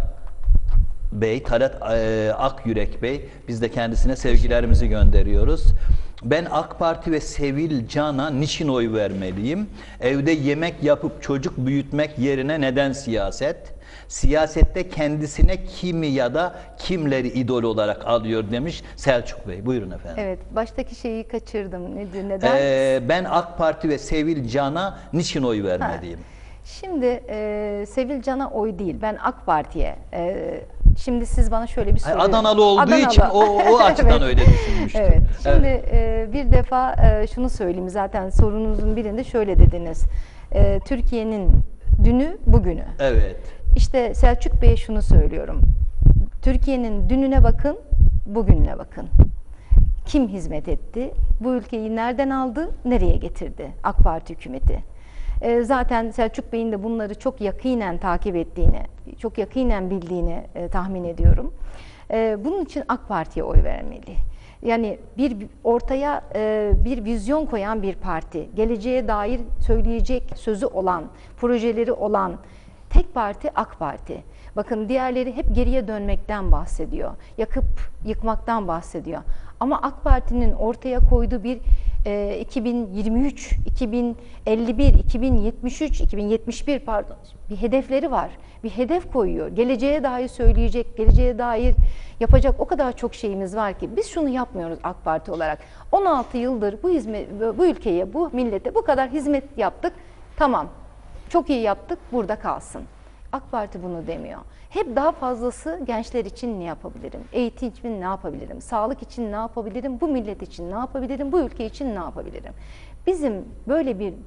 S3: Bey, Talat e, Akyürek Bey. Biz de kendisine sevgilerimizi gönderiyoruz. Ben AK Parti ve Sevil Can'a niçin oy vermeliyim? Evde yemek yapıp çocuk büyütmek yerine neden siyaset? Siyasette kendisine kimi ya da kimleri idol olarak alıyor demiş Selçuk Bey. Buyurun efendim.
S4: Evet, baştaki şeyi kaçırdım. Nedir, neden?
S3: Ee, ben AK Parti ve Sevil Can'a niçin oy vermeliyim?
S4: Ha. Şimdi e, Sevil Can'a oy değil, ben AK Parti'ye. E, şimdi siz bana şöyle bir soru...
S3: Adanalı olduğu
S4: Adanalı.
S3: için o, o açıdan
S4: Evet.
S3: öyle düşünmüştüm.
S4: Evet. Şimdi
S3: Evet.
S4: e, bir defa e, şunu söyleyeyim, zaten sorunuzun birinde şöyle dediniz. E, Türkiye'nin dünü bugünü.
S3: Evet.
S4: İşte Selçuk Bey'e şunu söylüyorum. Türkiye'nin dününe bakın, bugününe bakın. Kim hizmet etti? Bu ülkeyi nereden aldı? Nereye getirdi AK Parti hükümeti? E, zaten Selçuk Bey'in de bunları çok yakinen takip ettiğini, çok yakinen bildiğini e, tahmin ediyorum. E, bunun için AK Parti'ye oy vermeli. Yani bir ortaya e, bir vizyon koyan bir parti, geleceğe dair söyleyecek sözü olan, projeleri olan tek parti AK Parti. Bakın diğerleri hep geriye dönmekten bahsediyor, yakıp yıkmaktan bahsediyor. Ama AK Parti'nin ortaya koyduğu bir e, iki bin yirmi üç, iki bin elli bir, iki bin yetmiş üç, iki bin yetmiş bir pardon bir hedefleri var. Bir hedef koyuyor. Geleceğe dair söyleyecek, geleceğe dair yapacak o kadar çok şeyimiz var ki biz şunu yapmıyoruz AK Parti olarak. on altı yıldır bu hizmet, bu ülkeye, bu millete bu kadar hizmet yaptık. Tamam. Çok iyi yaptık, burada kalsın. AK Parti bunu demiyor. Hep daha fazlası gençler için ne yapabilirim? Eğitim için ne yapabilirim? Sağlık için ne yapabilirim? Bu millet için ne yapabilirim? Bu ülke için ne yapabilirim? Bizim böyle bir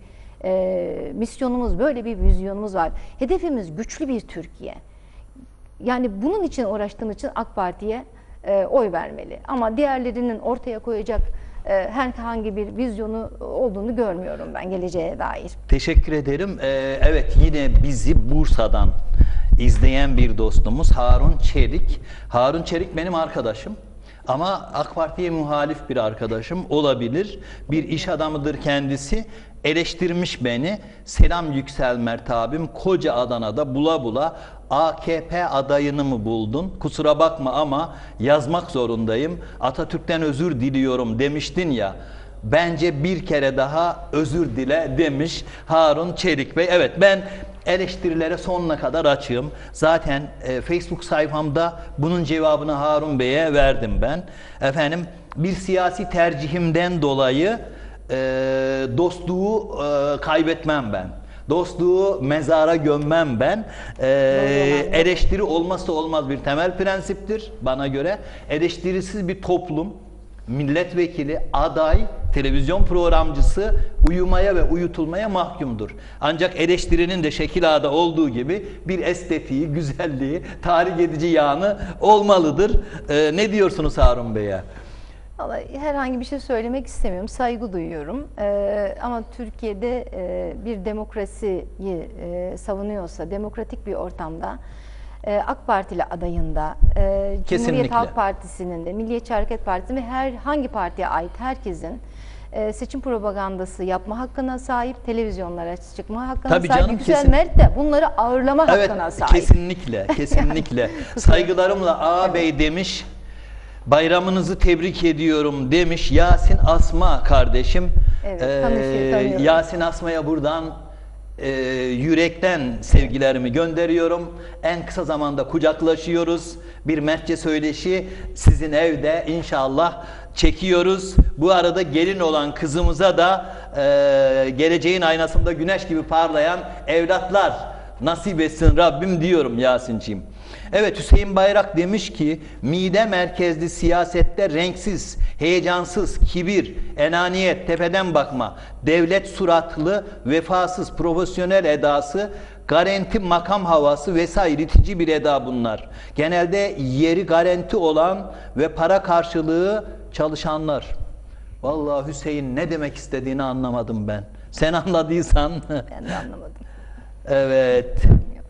S4: e, misyonumuz, böyle bir vizyonumuz var. Hedefimiz güçlü bir Türkiye. Yani bunun için uğraştığım için AK Parti'ye e, oy vermeli. Ama diğerlerinin ortaya koyacak e, herhangi bir vizyonu olduğunu görmüyorum ben geleceğe dair.
S3: Teşekkür ederim. Ee, evet, yine bizi Bursa'dan izleyen bir dostumuz Harun Çelik. Harun Çelik benim arkadaşım. Ama AK Parti'ye muhalif bir arkadaşım olabilir. Bir iş adamıdır kendisi. Eleştirmiş beni. Selam Yüksel Mert abim. Koca Adana'da bula bula A K P adayını mı buldun? Kusura bakma ama yazmak zorundayım. Atatürk'ten özür diliyorum demiştin ya. Bence bir kere daha özür dile demiş Harun Çelik Bey. Evet, ben eleştirilere sonuna kadar açığım. Zaten e, Facebook sayfamda bunun cevabını Harun Bey'e verdim ben. Efendim, bir siyasi tercihimden dolayı e, dostluğu e, kaybetmem ben. Dostluğu mezara gömmem ben. E, eleştiri olmazsa olmaz bir temel prensiptir bana göre. Eleştirisiz bir toplum, milletvekili, aday, televizyon programcısı uyumaya ve uyutulmaya mahkumdur. Ancak eleştirinin de şekil ağda olduğu gibi bir estetiği, güzelliği, tahrik edici yanı olmalıdır. Ee, ne diyorsunuz Harun Bey'e?
S4: Vallahi herhangi bir şey söylemek istemiyorum. Saygı duyuyorum. Ee, ama Türkiye'de e, bir demokrasiyi e, savunuyorsa, demokratik bir ortamda e, AK Partili adayında, e, Cumhuriyet Halk Partisi'nin de, Milliyetçi Hareket Partisi ve herhangi partiye ait herkesin e, seçim propagandası yapma hakkına sahip, televizyonlara çıkma hakkına
S3: Tabii
S4: sahip.
S3: canım,
S4: Yüksel
S3: kesin.
S4: Mert de bunları ağırlama
S3: Evet,
S4: hakkına sahip.
S3: kesinlikle, kesinlikle. Saygılarımla ağabey demiş. Bayramınızı tebrik ediyorum demiş Yasin Asma kardeşim.
S4: Evet,
S3: ee,
S4: tanışıyor, tanıyorum.
S3: Yasin Asma'ya buradan e, yürekten sevgilerimi gönderiyorum. En kısa zamanda kucaklaşıyoruz. Bir Mertçe söyleşi sizin evde inşallah çekiyoruz. Bu arada gelin olan kızımıza da e, geleceğin aynasında güneş gibi parlayan evlatlar nasip etsin Rabbim diyorum Yasin'ciğim. Evet, Hüseyin Bayrak demiş ki mide merkezli siyasette renksiz, heyecansız, kibir, enaniyet, tepeden bakma, devlet suratlı, vefasız, profesyonel edası, garanti makam havası vesaire itici bir eda bunlar. Genelde yeri garanti olan ve para karşılığı çalışanlar. Vallahi Hüseyin, ne demek istediğini anlamadım ben. Sen anladıysan.
S4: Ben de anlamadım.
S3: Evet.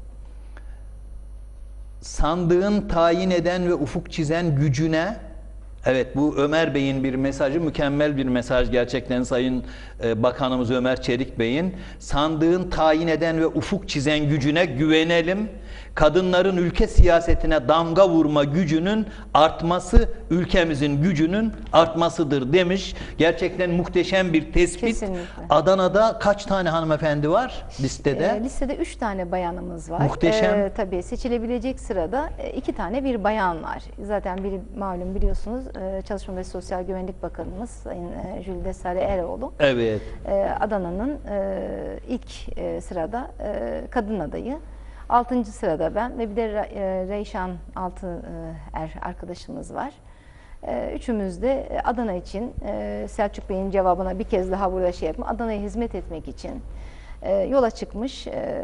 S3: Sandığın tayin eden ve ufuk çizen gücüne, evet, bu Ömer Bey'in bir mesajı, mükemmel bir mesaj gerçekten Sayın e, Bakanımız Ömer Çelik Bey'in. Sandığın tayin eden ve ufuk çizen gücüne güvenelim. Kadınların ülke siyasetine damga vurma gücünün artması ülkemizin gücünün artmasıdır demiş. Gerçekten muhteşem bir tespit.
S4: Kesinlikle.
S3: Adana'da kaç tane hanımefendi var listede?
S4: E, listede üç tane bayanımız var.
S3: Muhteşem.
S4: E, tabii seçilebilecek sırada e, iki tane bir bayan var. Zaten biri malum biliyorsunuz e, Çalışma ve Sosyal Güvenlik Bakanımız Sayın e, Jülide Sarı Eroğlu.
S3: Evet.
S4: E, Adana'nın e, ilk e, sırada e, kadın adayı. Altıncı sırada ben ve bir de e, Reyşan Altıner arkadaşımız var. E, üçümüz de Adana için e, Selçuk Bey'in cevabına bir kez daha burada şey yapma, Adana'ya hizmet etmek için e, yola çıkmış e,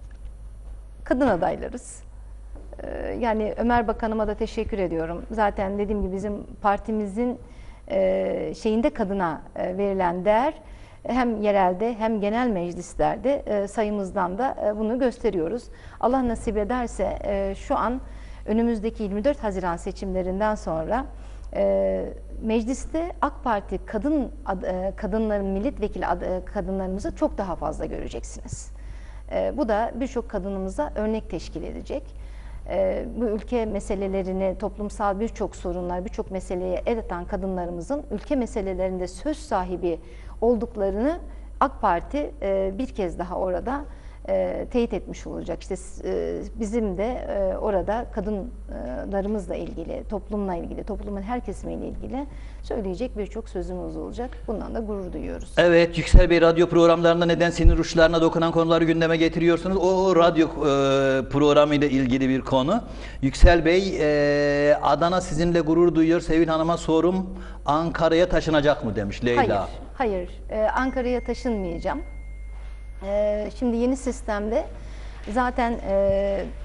S4: kadın adaylarız. E, yani Ömer Bakanıma da teşekkür ediyorum. Zaten dediğim gibi bizim partimizin e, şeyinde kadına e, verilen değer hem yerelde hem genel meclislerde e, sayımızdan da e, bunu gösteriyoruz. Allah nasip ederse e, şu an önümüzdeki yirmi dört Haziran seçimlerinden sonra e, mecliste AK Parti kadın ad, e, kadınların milletvekili ad, e, kadınlarımızı çok daha fazla göreceksiniz. E, bu da birçok kadınımıza örnek teşkil edecek. E, bu ülke meselelerini, toplumsal birçok sorunlar, birçok meseleye el atan kadınlarımızın ülke meselelerinde söz sahibi olduklarını AK Parti e, bir kez daha orada e, teyit etmiş olacak. İşte e, bizim de e, orada kadınlarımızla ilgili, toplumla ilgili, toplumun her kesimiyle ilgili söyleyecek birçok sözümüz olacak. Bundan da gurur duyuyoruz.
S3: Evet, Yüksel Bey, radyo programlarında neden sinir uçlarına dokunan konuları gündeme getiriyorsunuz? O radyo e, programıyla ilgili bir konu. Yüksel Bey, e, Adana sizinle gurur duyuyor. Sevil Hanım'a sorum, Ankara'ya taşınacak mı demiş Leyla.
S4: Hayır, hayır. Ee, Ankara'ya taşınmayacağım. Ee, şimdi yeni sistemde zaten e,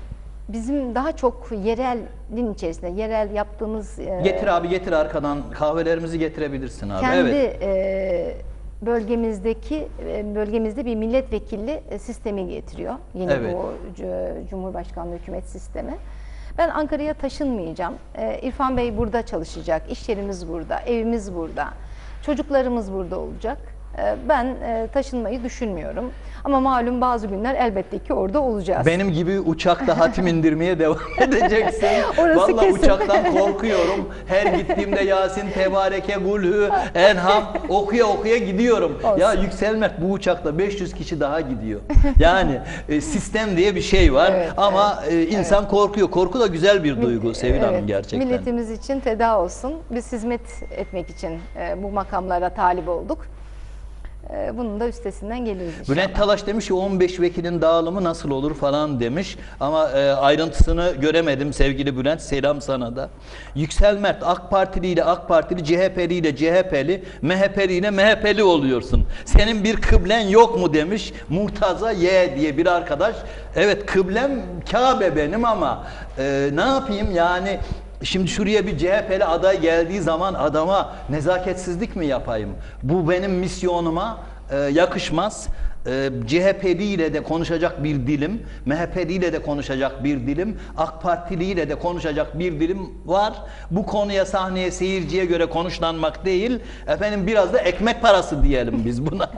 S4: bizim daha çok yerelin içerisinde, yerel yaptığımız... E,
S3: Getir abi, getir arkadan. Kahvelerimizi getirebilirsin abi.
S4: kendi
S3: Evet.
S4: e, bölgemizdeki, e, bölgemizde bir milletvekilli e, sistemi getiriyor. Yeni
S3: Evet.
S4: bu c- Cumhurbaşkanlığı hükümet sistemi. Ben Ankara'ya taşınmayacağım. E, İrfan Bey burada çalışacak, iş yerimiz burada, evimiz burada, çocuklarımız burada olacak. E, ben e, taşınmayı düşünmüyorum. Ama malum bazı günler elbette ki orada olacağız.
S3: Benim gibi uçakta hatim indirmeye devam edeceksin.
S4: Orası
S3: Vallahi
S4: kesin.
S3: uçaktan korkuyorum. Her gittiğimde Yasin, Tebareke, Gulhü, Enham okuya okuya gidiyorum.
S4: Olsun.
S3: Ya Yüksel Mert, bu uçakta beş yüz kişi daha gidiyor. Yani e, sistem diye bir şey var
S4: Evet,
S3: ama e, insan korkuyor. Korku da güzel bir duygu Sevil Hanım
S4: Evet,
S3: gerçekten.
S4: milletimiz için feda olsun. Biz hizmet etmek için e, bu makamlara talip olduk. E, bunun da üstesinden geliriz inşallah.
S3: Bülent Talaş demiş ki on beş vekilin dağılımı nasıl olur falan demiş. Ama e, ayrıntısını göremedim sevgili Bülent. Selam sana da. Yüksel Mert, AK Partili ile AK Partili, C H P'li ile C H P'li, M H P'li ile M H P'li oluyorsun. Senin bir kıblen yok mu demiş Murtaza Y diye bir arkadaş. Evet, kıblem Kabe benim ama e, ne yapayım yani... Şimdi şuraya bir C H P'li aday geldiği zaman adama nezaketsizlik mi yapayım? Bu benim misyonuma e, yakışmaz. E, C H P'li ile de konuşacak bir dilim, M H P'li ile de konuşacak bir dilim, AK Partili ile de konuşacak bir dilim var. Bu konuya, sahneye, seyirciye göre konuşlanmak değil, efendim biraz da ekmek parası diyelim biz buna.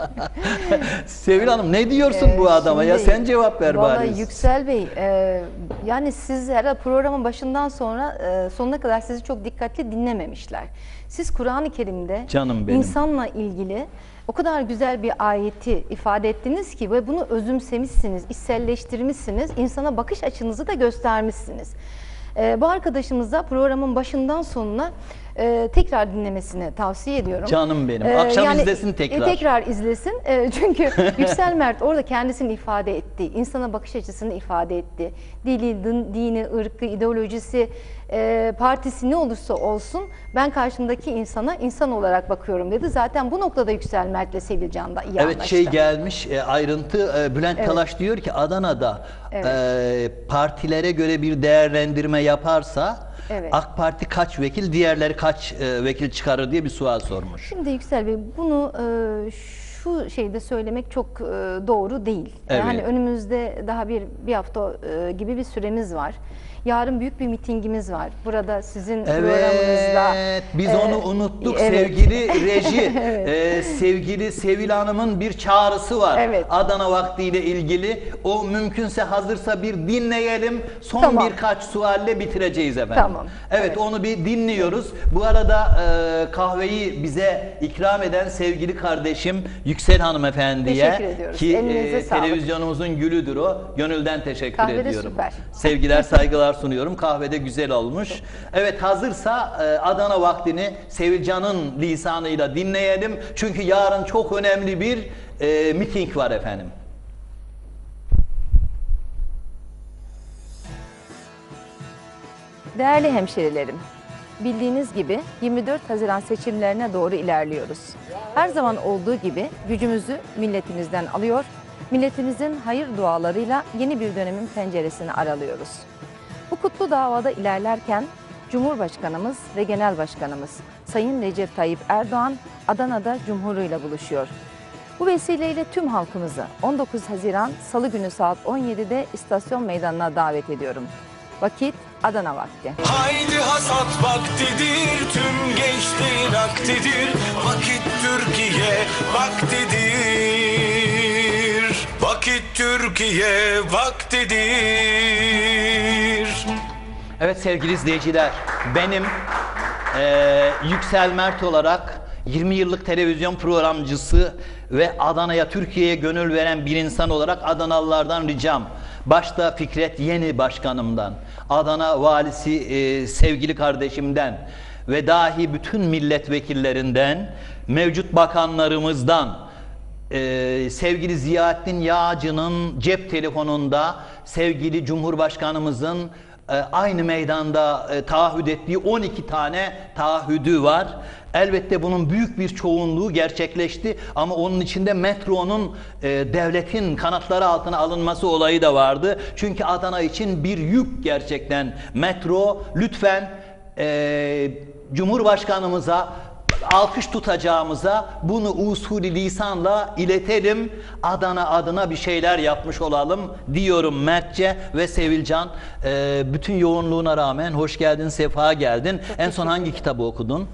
S3: Sevil Hanım, ne diyorsun
S4: Ee,
S3: bu adama? Ya
S4: şimdi,
S3: sen cevap ver bari.
S4: Vallahi Yüksel Bey, e, yani siz herhalde programın başından sonra e, sonuna kadar sizi çok dikkatli dinlememişler. Siz Kur'an-ı Kerim'de
S3: Canım benim.
S4: insanla ilgili o kadar güzel bir ayeti ifade ettiniz ki ve bunu özümsemişsiniz, içselleştirmişsiniz, insana bakış açınızı da göstermişsiniz. E, bu arkadaşımıza programın başından sonuna e, tekrar dinlemesini tavsiye ediyorum.
S3: Canım benim.
S4: E,
S3: Akşam
S4: yani,
S3: izlesin tekrar.
S4: E, tekrar izlesin. E, çünkü Yüksel Mert orada kendisini ifade etti. İnsana bakış açısını ifade etti. Dili, din, dini, ırkı, ideolojisi, e, partisi ne olursa olsun ben karşımdaki insana insan olarak bakıyorum dedi. Zaten bu noktada Yüksel Mert'le Sevilcan da iyi
S3: Evet,
S4: anlaştı.
S3: şey gelmiş e, ayrıntı e, Bülent
S4: Evet.
S3: Talaş diyor ki Adana'da
S4: Evet.
S3: e, partilere göre bir değerlendirme yaparsa
S4: Evet.
S3: AK Parti kaç vekil, diğerleri kaç e, vekil çıkarır diye bir sual sormuş.
S4: Şimdi Yüksel Bey bunu e, şu şeyde söylemek çok e, doğru değil.
S3: Evet.
S4: Yani önümüzde daha bir bir hafta e, gibi bir süremiz var. Yarın büyük bir mitingimiz var. Burada sizin programınızda.
S3: Evet, biz
S4: e,
S3: onu unuttuk
S4: evet.
S3: sevgili reji.
S4: Evet.
S3: e, sevgili Sevil Hanım'ın bir çağrısı var.
S4: Evet.
S3: Adana vaktiyle ilgili. O mümkünse hazırsa bir dinleyelim. Son
S4: Tamam.
S3: birkaç sualle bitireceğiz efendim.
S4: Tamam.
S3: Evet,
S4: Evet.
S3: onu bir dinliyoruz. Bu arada e, kahveyi bize ikram eden sevgili kardeşim Yüksel hanımefendiye
S4: Teşekkür ediyoruz.
S3: ki
S4: Elinize
S3: e,
S4: sağlık.
S3: televizyonumuzun gülüdür o. Gönülden teşekkür
S4: Kahve de
S3: ediyorum.
S4: süper.
S3: Sevgiler, saygılar sunuyorum. Kahve de güzel olmuş. Evet, hazırsa e, Adana vaktini Sevilcan'ın lisanıyla dinleyelim. Çünkü yarın çok önemli bir e, miting var efendim.
S4: Değerli hemşerilerim, bildiğiniz gibi yirmi dört Haziran seçimlerine doğru ilerliyoruz. Her zaman olduğu gibi gücümüzü milletimizden alıyor, milletimizin hayır dualarıyla yeni bir dönemin penceresini aralıyoruz. Bu kutlu davada ilerlerken Cumhurbaşkanımız ve Genel Başkanımız Sayın Recep Tayyip Erdoğan Adana'da Cumhur'uyla buluşuyor. Bu vesileyle tüm halkımızı on dokuz Haziran Salı günü saat on yedide istasyon meydanına davet ediyorum. Vakit Adana vakti.
S2: Haydi hasat vaktidir, tüm gençliğin aktidir. Vakit Türkiye vaktidir. Vakit Türkiye vaktidir.
S3: Evet sevgili izleyiciler, benim e, Yüksel Mert olarak yirmi yıllık televizyon programcısı ve Adana'ya, Türkiye'ye gönül veren bir insan olarak Adanalılardan ricam. Başta Fikret Yeni Başkanımdan, Adana Valisi e, sevgili kardeşimden ve dahi bütün milletvekillerinden, mevcut bakanlarımızdan, Ee, sevgili Ziyaettin Yağcı'nın cep telefonunda sevgili Cumhurbaşkanımızın aynı meydanda e, taahhüt ettiği on iki tane taahhüdü var. Elbette bunun büyük bir çoğunluğu gerçekleşti ama onun içinde metronun e, devletin kanatları altına alınması olayı da vardı. Çünkü Adana için bir yük gerçekten metro. Lütfen e, Cumhurbaşkanımıza, alkış tutacağımıza bunu usulü lisanla iletelim. Adana adına bir şeyler yapmış olalım diyorum Mertçe ve Sevilcan. E, bütün yoğunluğuna rağmen hoş geldin, sefa geldin. En son hangi kitabı okudun?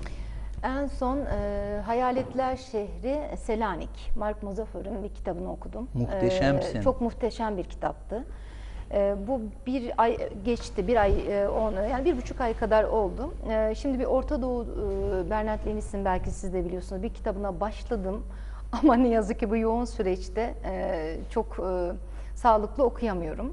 S4: En son e, Hayaletler Şehri Selanik, Mark Muzaffar'ın bir kitabını okudum.
S3: Muhteşemsin.
S4: E, çok muhteşem bir kitaptı. E, bu bir ay geçti, bir ay, e, on, yani bir buçuk ay kadar oldu. E, şimdi bir Orta Doğu, e, Bernard Lewis'in belki siz de biliyorsunuz bir kitabına başladım. Ama ne yazık ki bu yoğun süreçte e, çok e, sağlıklı okuyamıyorum.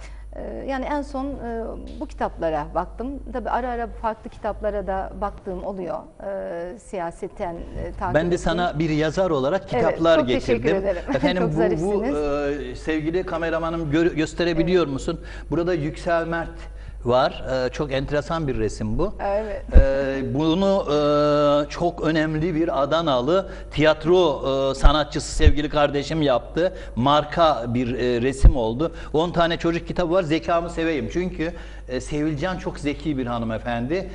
S4: Yani en son e, bu kitaplara baktım. Tabii ara ara farklı kitaplara da baktığım oluyor. E, siyaseten e, takip
S3: Ben de
S4: ettiğim.
S3: sana bir yazar olarak kitaplar
S4: evet, çok
S3: getirdim.
S4: teşekkür ederim.
S3: Efendim
S4: çok
S3: bu,
S4: zarifsiniz.
S3: bu e, sevgili kameramanım gö gösterebiliyor evet. musun? Burada Yüksel Mert var. Ee, çok enteresan bir resim bu.
S4: Evet.
S3: Ee, bunu e, çok önemli bir Adanalı tiyatro e, sanatçısı sevgili kardeşim yaptı. Marka bir e, resim oldu. on tane çocuk kitabı var. Zekamı seveyim. Çünkü e, Sevilcan çok zeki bir hanımefendi.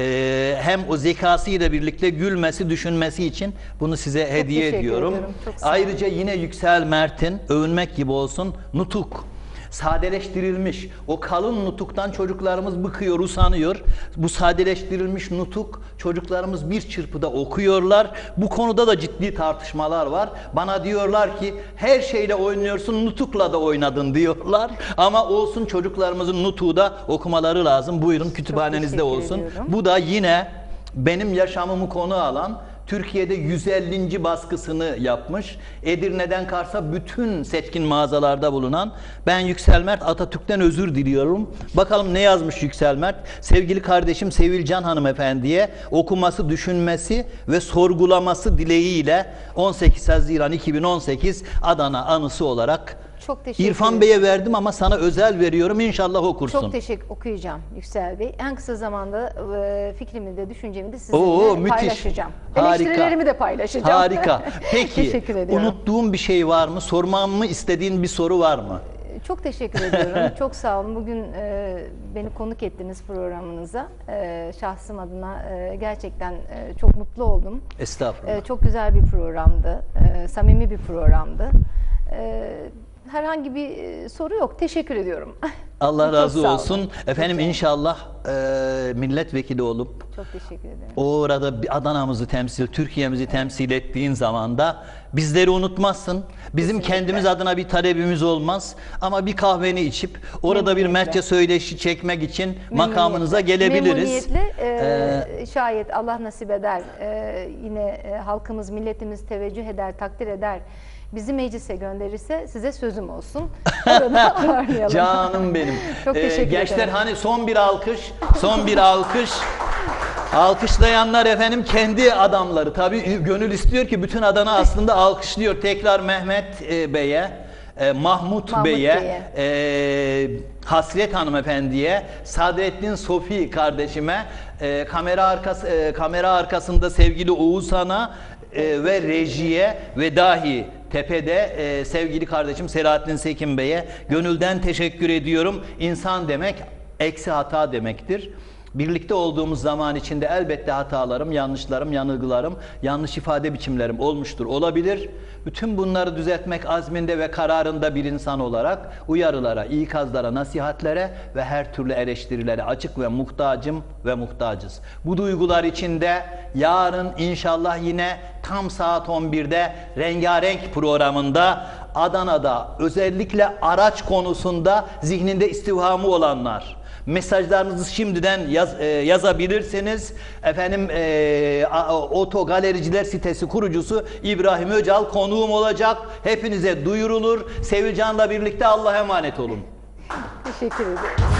S3: E, hem o zekasıyla birlikte gülmesi, düşünmesi için bunu size çok hediye ediyorum. Ayrıca yine Yüksel Mert'in övünmek gibi olsun Nutuk. Sadeleştirilmiş, o kalın nutuktan çocuklarımız bıkıyor, usanıyor. Bu sadeleştirilmiş nutuk çocuklarımız bir çırpıda okuyorlar. Bu konuda da ciddi tartışmalar var. Bana diyorlar ki her şeyle oynuyorsun, nutukla da oynadın diyorlar. Ama olsun, çocuklarımızın nutuğu da okumaları lazım. Buyurun, kütüphanenizde olsun. Ediyorum. Bu da yine benim yaşamımı konu alan, Türkiye'de yüz ellinci baskısını yapmış. Edirne'den Kars'a bütün seçkin mağazalarda bulunan, ben Yüksel Mert Atatürk'ten özür diliyorum. Bakalım ne yazmış Yüksel Mert? Sevgili kardeşim Sevilcan hanımefendiye okuması, düşünmesi ve sorgulaması dileğiyle on sekiz Haziran iki bin on sekiz Adana anısı olarak
S4: çok teşekkür
S3: İrfan Bey'e verdim ama sana özel veriyorum. İnşallah okursun.
S4: Çok teşekkür okuyacağım Yüksel Bey. En kısa zamanda e, fikrimi de düşüncemi de sizinle
S3: Oo, müthiş.
S4: paylaşacağım.
S3: Harika.
S4: Eleştirilerimi de paylaşacağım.
S3: Harika. Peki
S4: teşekkür ediyorum.
S3: Unuttuğum bir şey var mı? Sormamı istediğin bir soru var mı?
S4: Çok teşekkür ediyorum. Çok sağ olun. Bugün e, beni konuk ettiniz programınıza. E, şahsım adına e, gerçekten e, çok mutlu oldum.
S3: Estağfurullah.
S4: E, çok güzel bir programdı. E, samimi bir programdı. E, herhangi bir e, soru yok. Teşekkür ediyorum.
S3: Allah razı
S4: sağ
S3: olsun.
S4: olun.
S3: Efendim inşallah e, milletvekili olup
S4: çok teşekkür ederim.
S3: orada bir Adana'mızı temsil, Türkiye'mizi temsil ettiğin zaman da bizleri unutmazsın. Bizim
S4: Kesinlikle.
S3: kendimiz adına bir talebimiz olmaz ama bir kahveni içip orada bir Mertçe söyleşi çekmek için makamınıza gelebiliriz.
S4: Memnuniyetle e,
S3: Ee,
S4: şayet Allah nasip eder, e, yine e, halkımız, milletimiz teveccüh eder, takdir eder, bizi meclise gönderirse size sözüm olsun. Orada ağırlayalım.
S3: Canım benim.
S4: Çok teşekkür
S3: ee, gençler
S4: ederim.
S3: hani son bir alkış, son bir alkış. Alkışlayanlar efendim kendi adamları. Tabii gönül istiyor ki bütün Adana aslında alkışlıyor. Tekrar Mehmet e, Bey'e, e, Mahmut,
S4: Mahmut
S3: Bey'e, e, Hasret Hanımefendi'ye, Sadrettin Sofi kardeşime, e, kamera arkası e, kamera arkasında sevgili Oğuzhan'a e, ve rejiye ve dahi tepede e, sevgili kardeşim Selahattin Sekin Bey'e gönülden teşekkür ediyorum. İnsan demek eksi hata demektir. Birlikte olduğumuz zaman içinde elbette hatalarım, yanlışlarım, yanılgılarım, yanlış ifade biçimlerim olmuştur, olabilir. Bütün bunları düzeltmek azminde ve kararında bir insan olarak uyarılara, ikazlara, nasihatlere ve her türlü eleştirilere açık ve muhtacım ve muhtacız. Bu duygular içinde yarın inşallah yine tam saat on birde Rengarenk programında Adana'da özellikle araç konusunda zihninde istivhamı olanlar, mesajlarınızı şimdiden yaz, e, yazabilirsiniz. Efendim e, Oto Galericiler sitesi kurucusu İbrahim Öcal konuğum olacak. Hepinize duyurulur. Sevilcan'la birlikte Allah'a emanet olun.
S4: Teşekkür ederim.